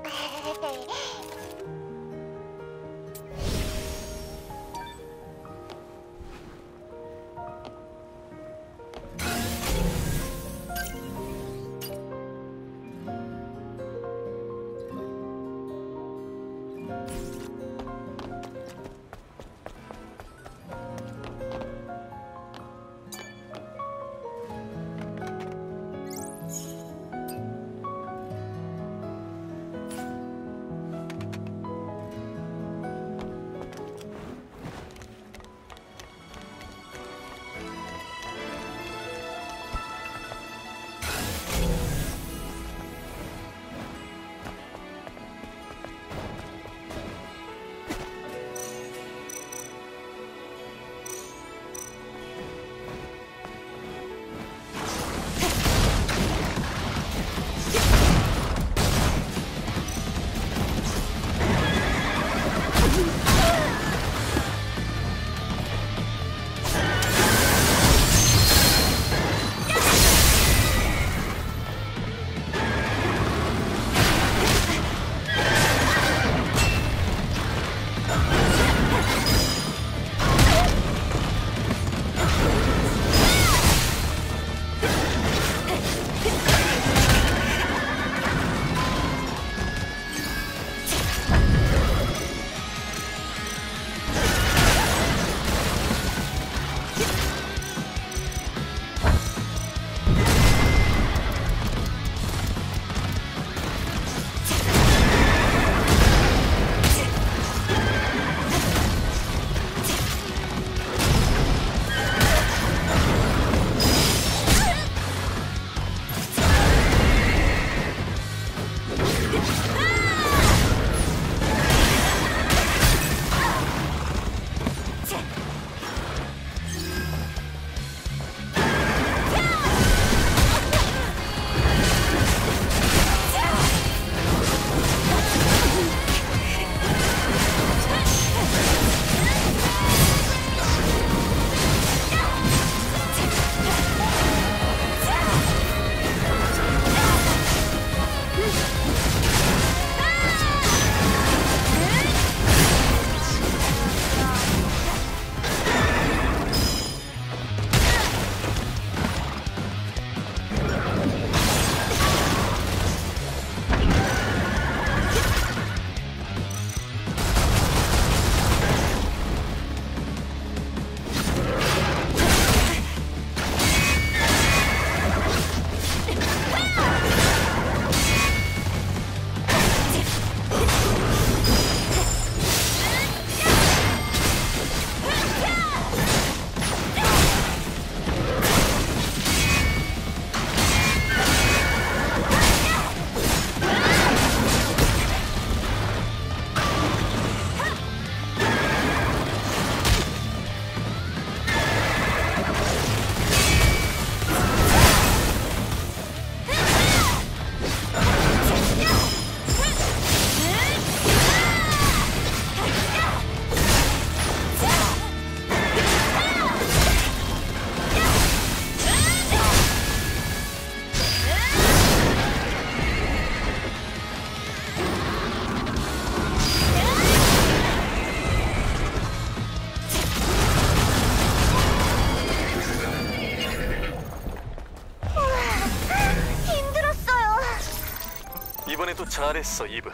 이번에도 잘했어, 이브.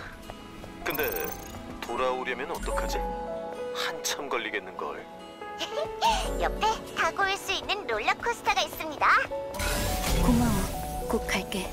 근데 돌아오려면 어떡하지? 한참 걸리겠는걸. 옆에 타고 올 수 있는 롤러코스터가 있습니다. 고마워. 꼭 갈게.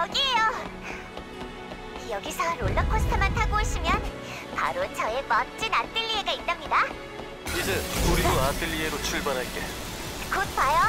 여기에요. 여기서 롤러코스터만 타고 오시면 바로 저의 멋진 아틀리에가 있답니다. 이제 우리도 아틀리에로 출발할게. 곧 봐요.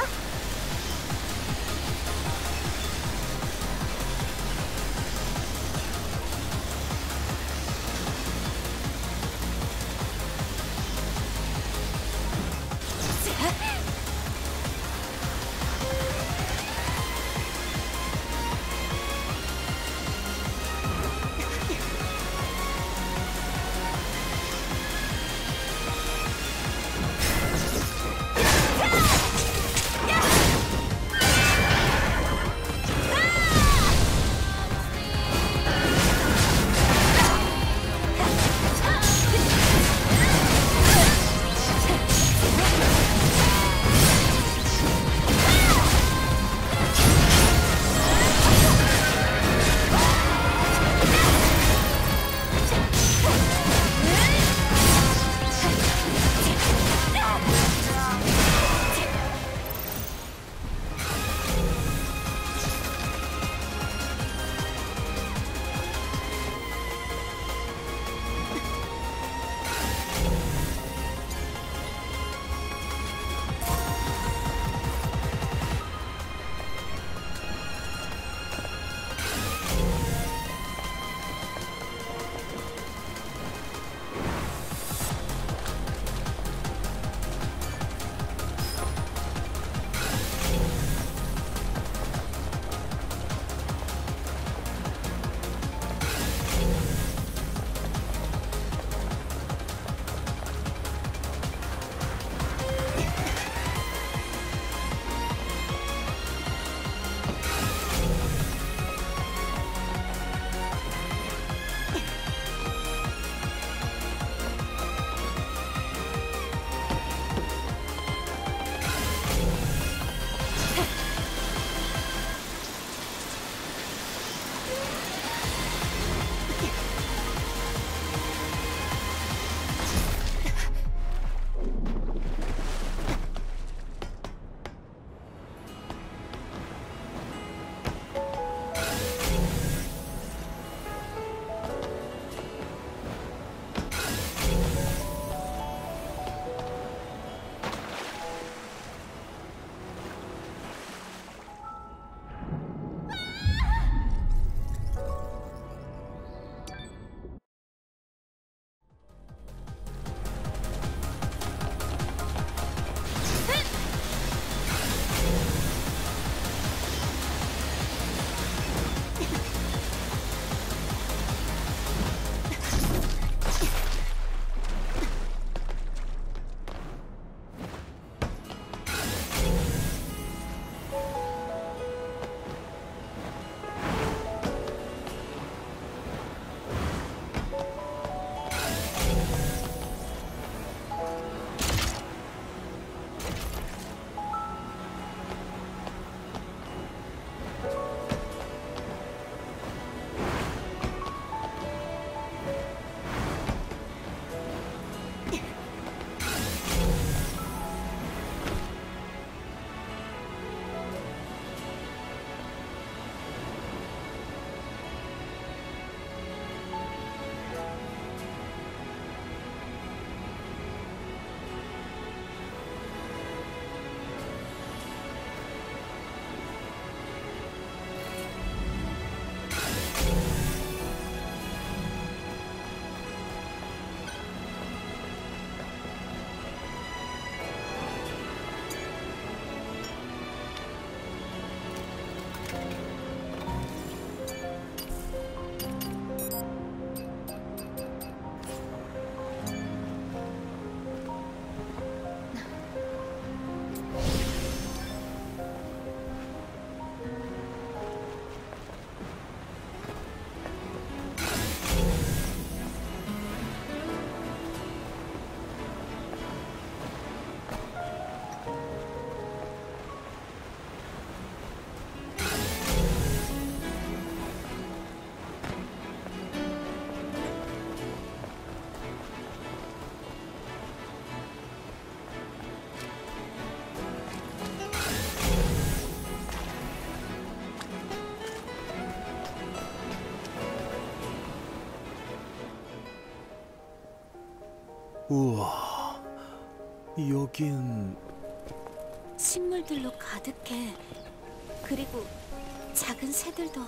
우와, 여긴... 식물들로 가득해. 그리고 작은 새들도.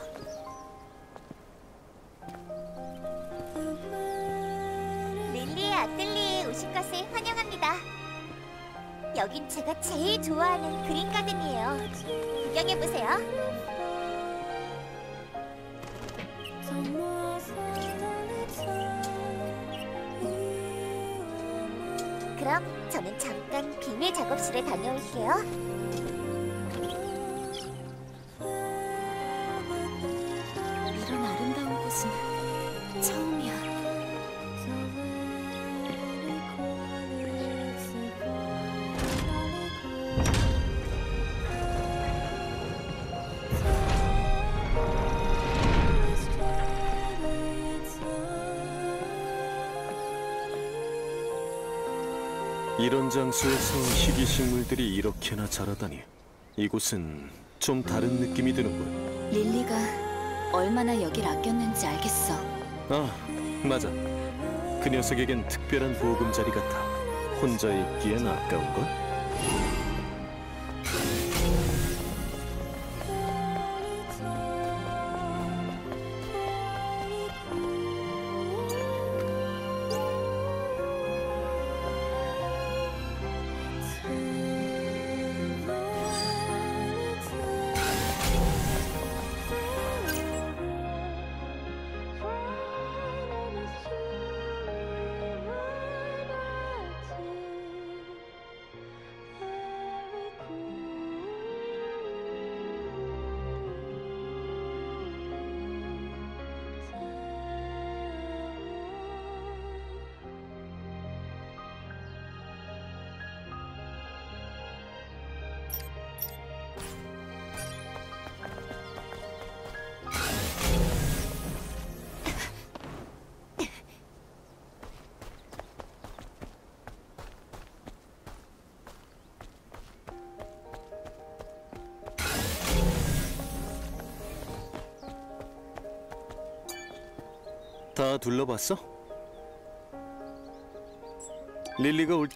릴리의 아틀리에에 오신 것을 환영합니다. 여긴 제가 제일 좋아하는 그린 가든이에요. 구경해보세요. 그럼 저는 잠깐 비밀 작업실에 다녀올게요. 이런 아름다운 곳은 처음이야. 이런 장소에서 희귀식물들이 이렇게나 자라다니. 이곳은 좀 다른 느낌이 드는군. 릴리가 얼마나 여길 아꼈는지 알겠어. 아, 맞아. 그 녀석에겐 특별한 보금자리 같아. 혼자 있기엔 아까운걸? 다 둘러봤어? 릴리가 올...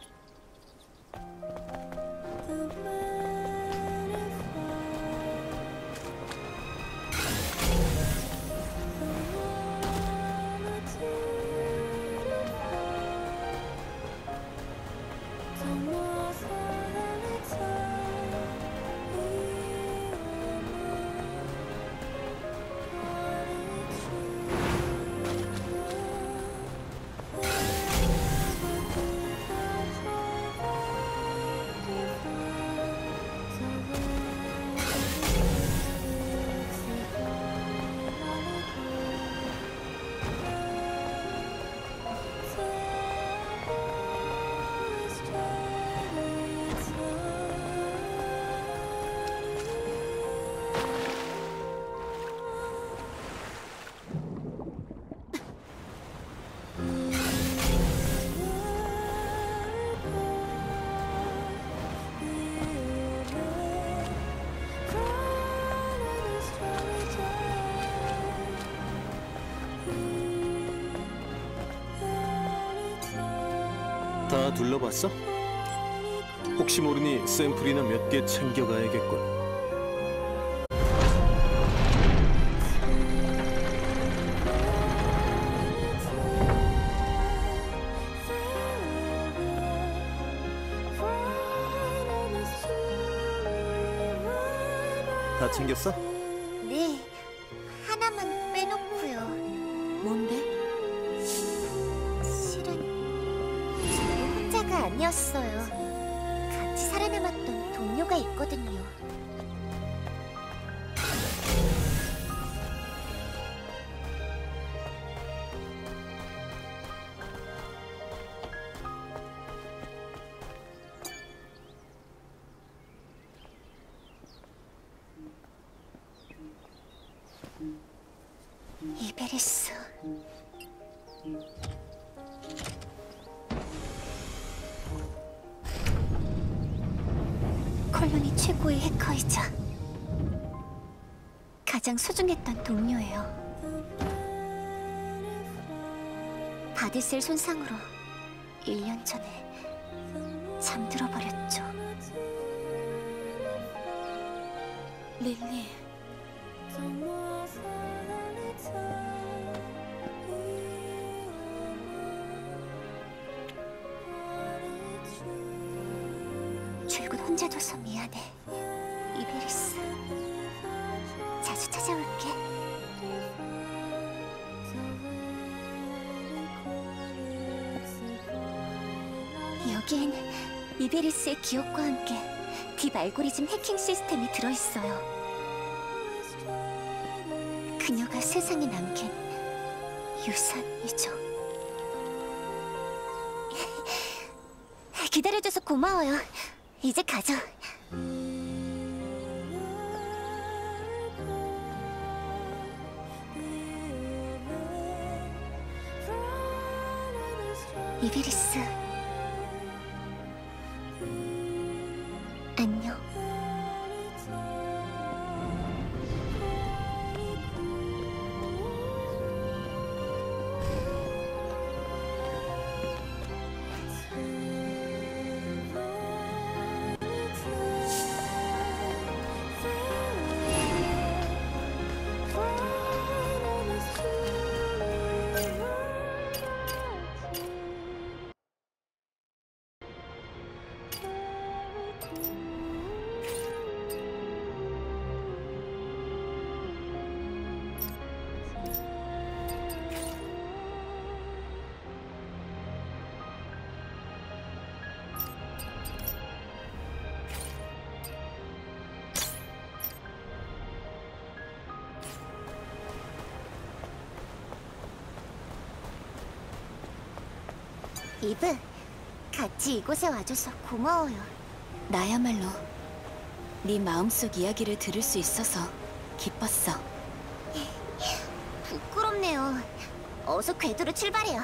다 둘러봤어? 혹시 모르니 샘플이나 몇 개 챙겨가야겠군. 다 챙겼어? 네, 하나만 빼놓고요. 뭔데? 실은 저도 혼자가 아니었어요. 같이 살아남았던 동료가 있거든요. 이베리스. 콜로니 최고의 해커이자 가장 소중했던 동료예요. 바디셀 손상으로 1년 전에 잠들어 버렸죠. 릴리, 출근 혼자 둬서 미안해. 이베리스. 자주 찾아올게. 여기엔 이베리스의 기억과 함께 딥 알고리즘 해킹 시스템이 들어있어요. 그녀가 세상에 남긴 유산이죠. 기다려줘서 고마워요. 이제 가죠. 이베리스. 안녕. 이브, 같이 이곳에 와줘서 고마워요. 나야말로 네 마음속 이야기를 들을 수 있어서 기뻤어. 부끄럽네요. 어서 궤도로 출발해요.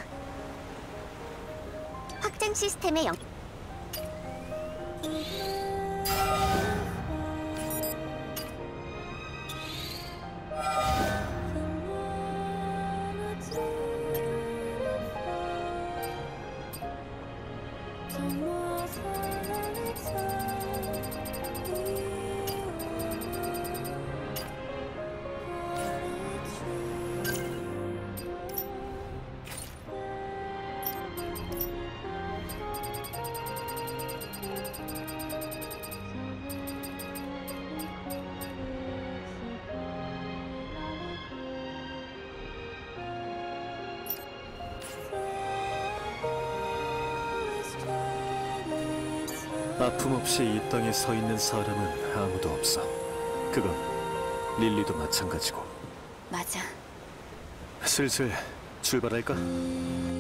확장 시스템의 아픔 없이 이 땅에 서 있는 사람은 아무도 없어. 그건 릴리도 마찬가지고. 맞아. 슬슬 출발할까?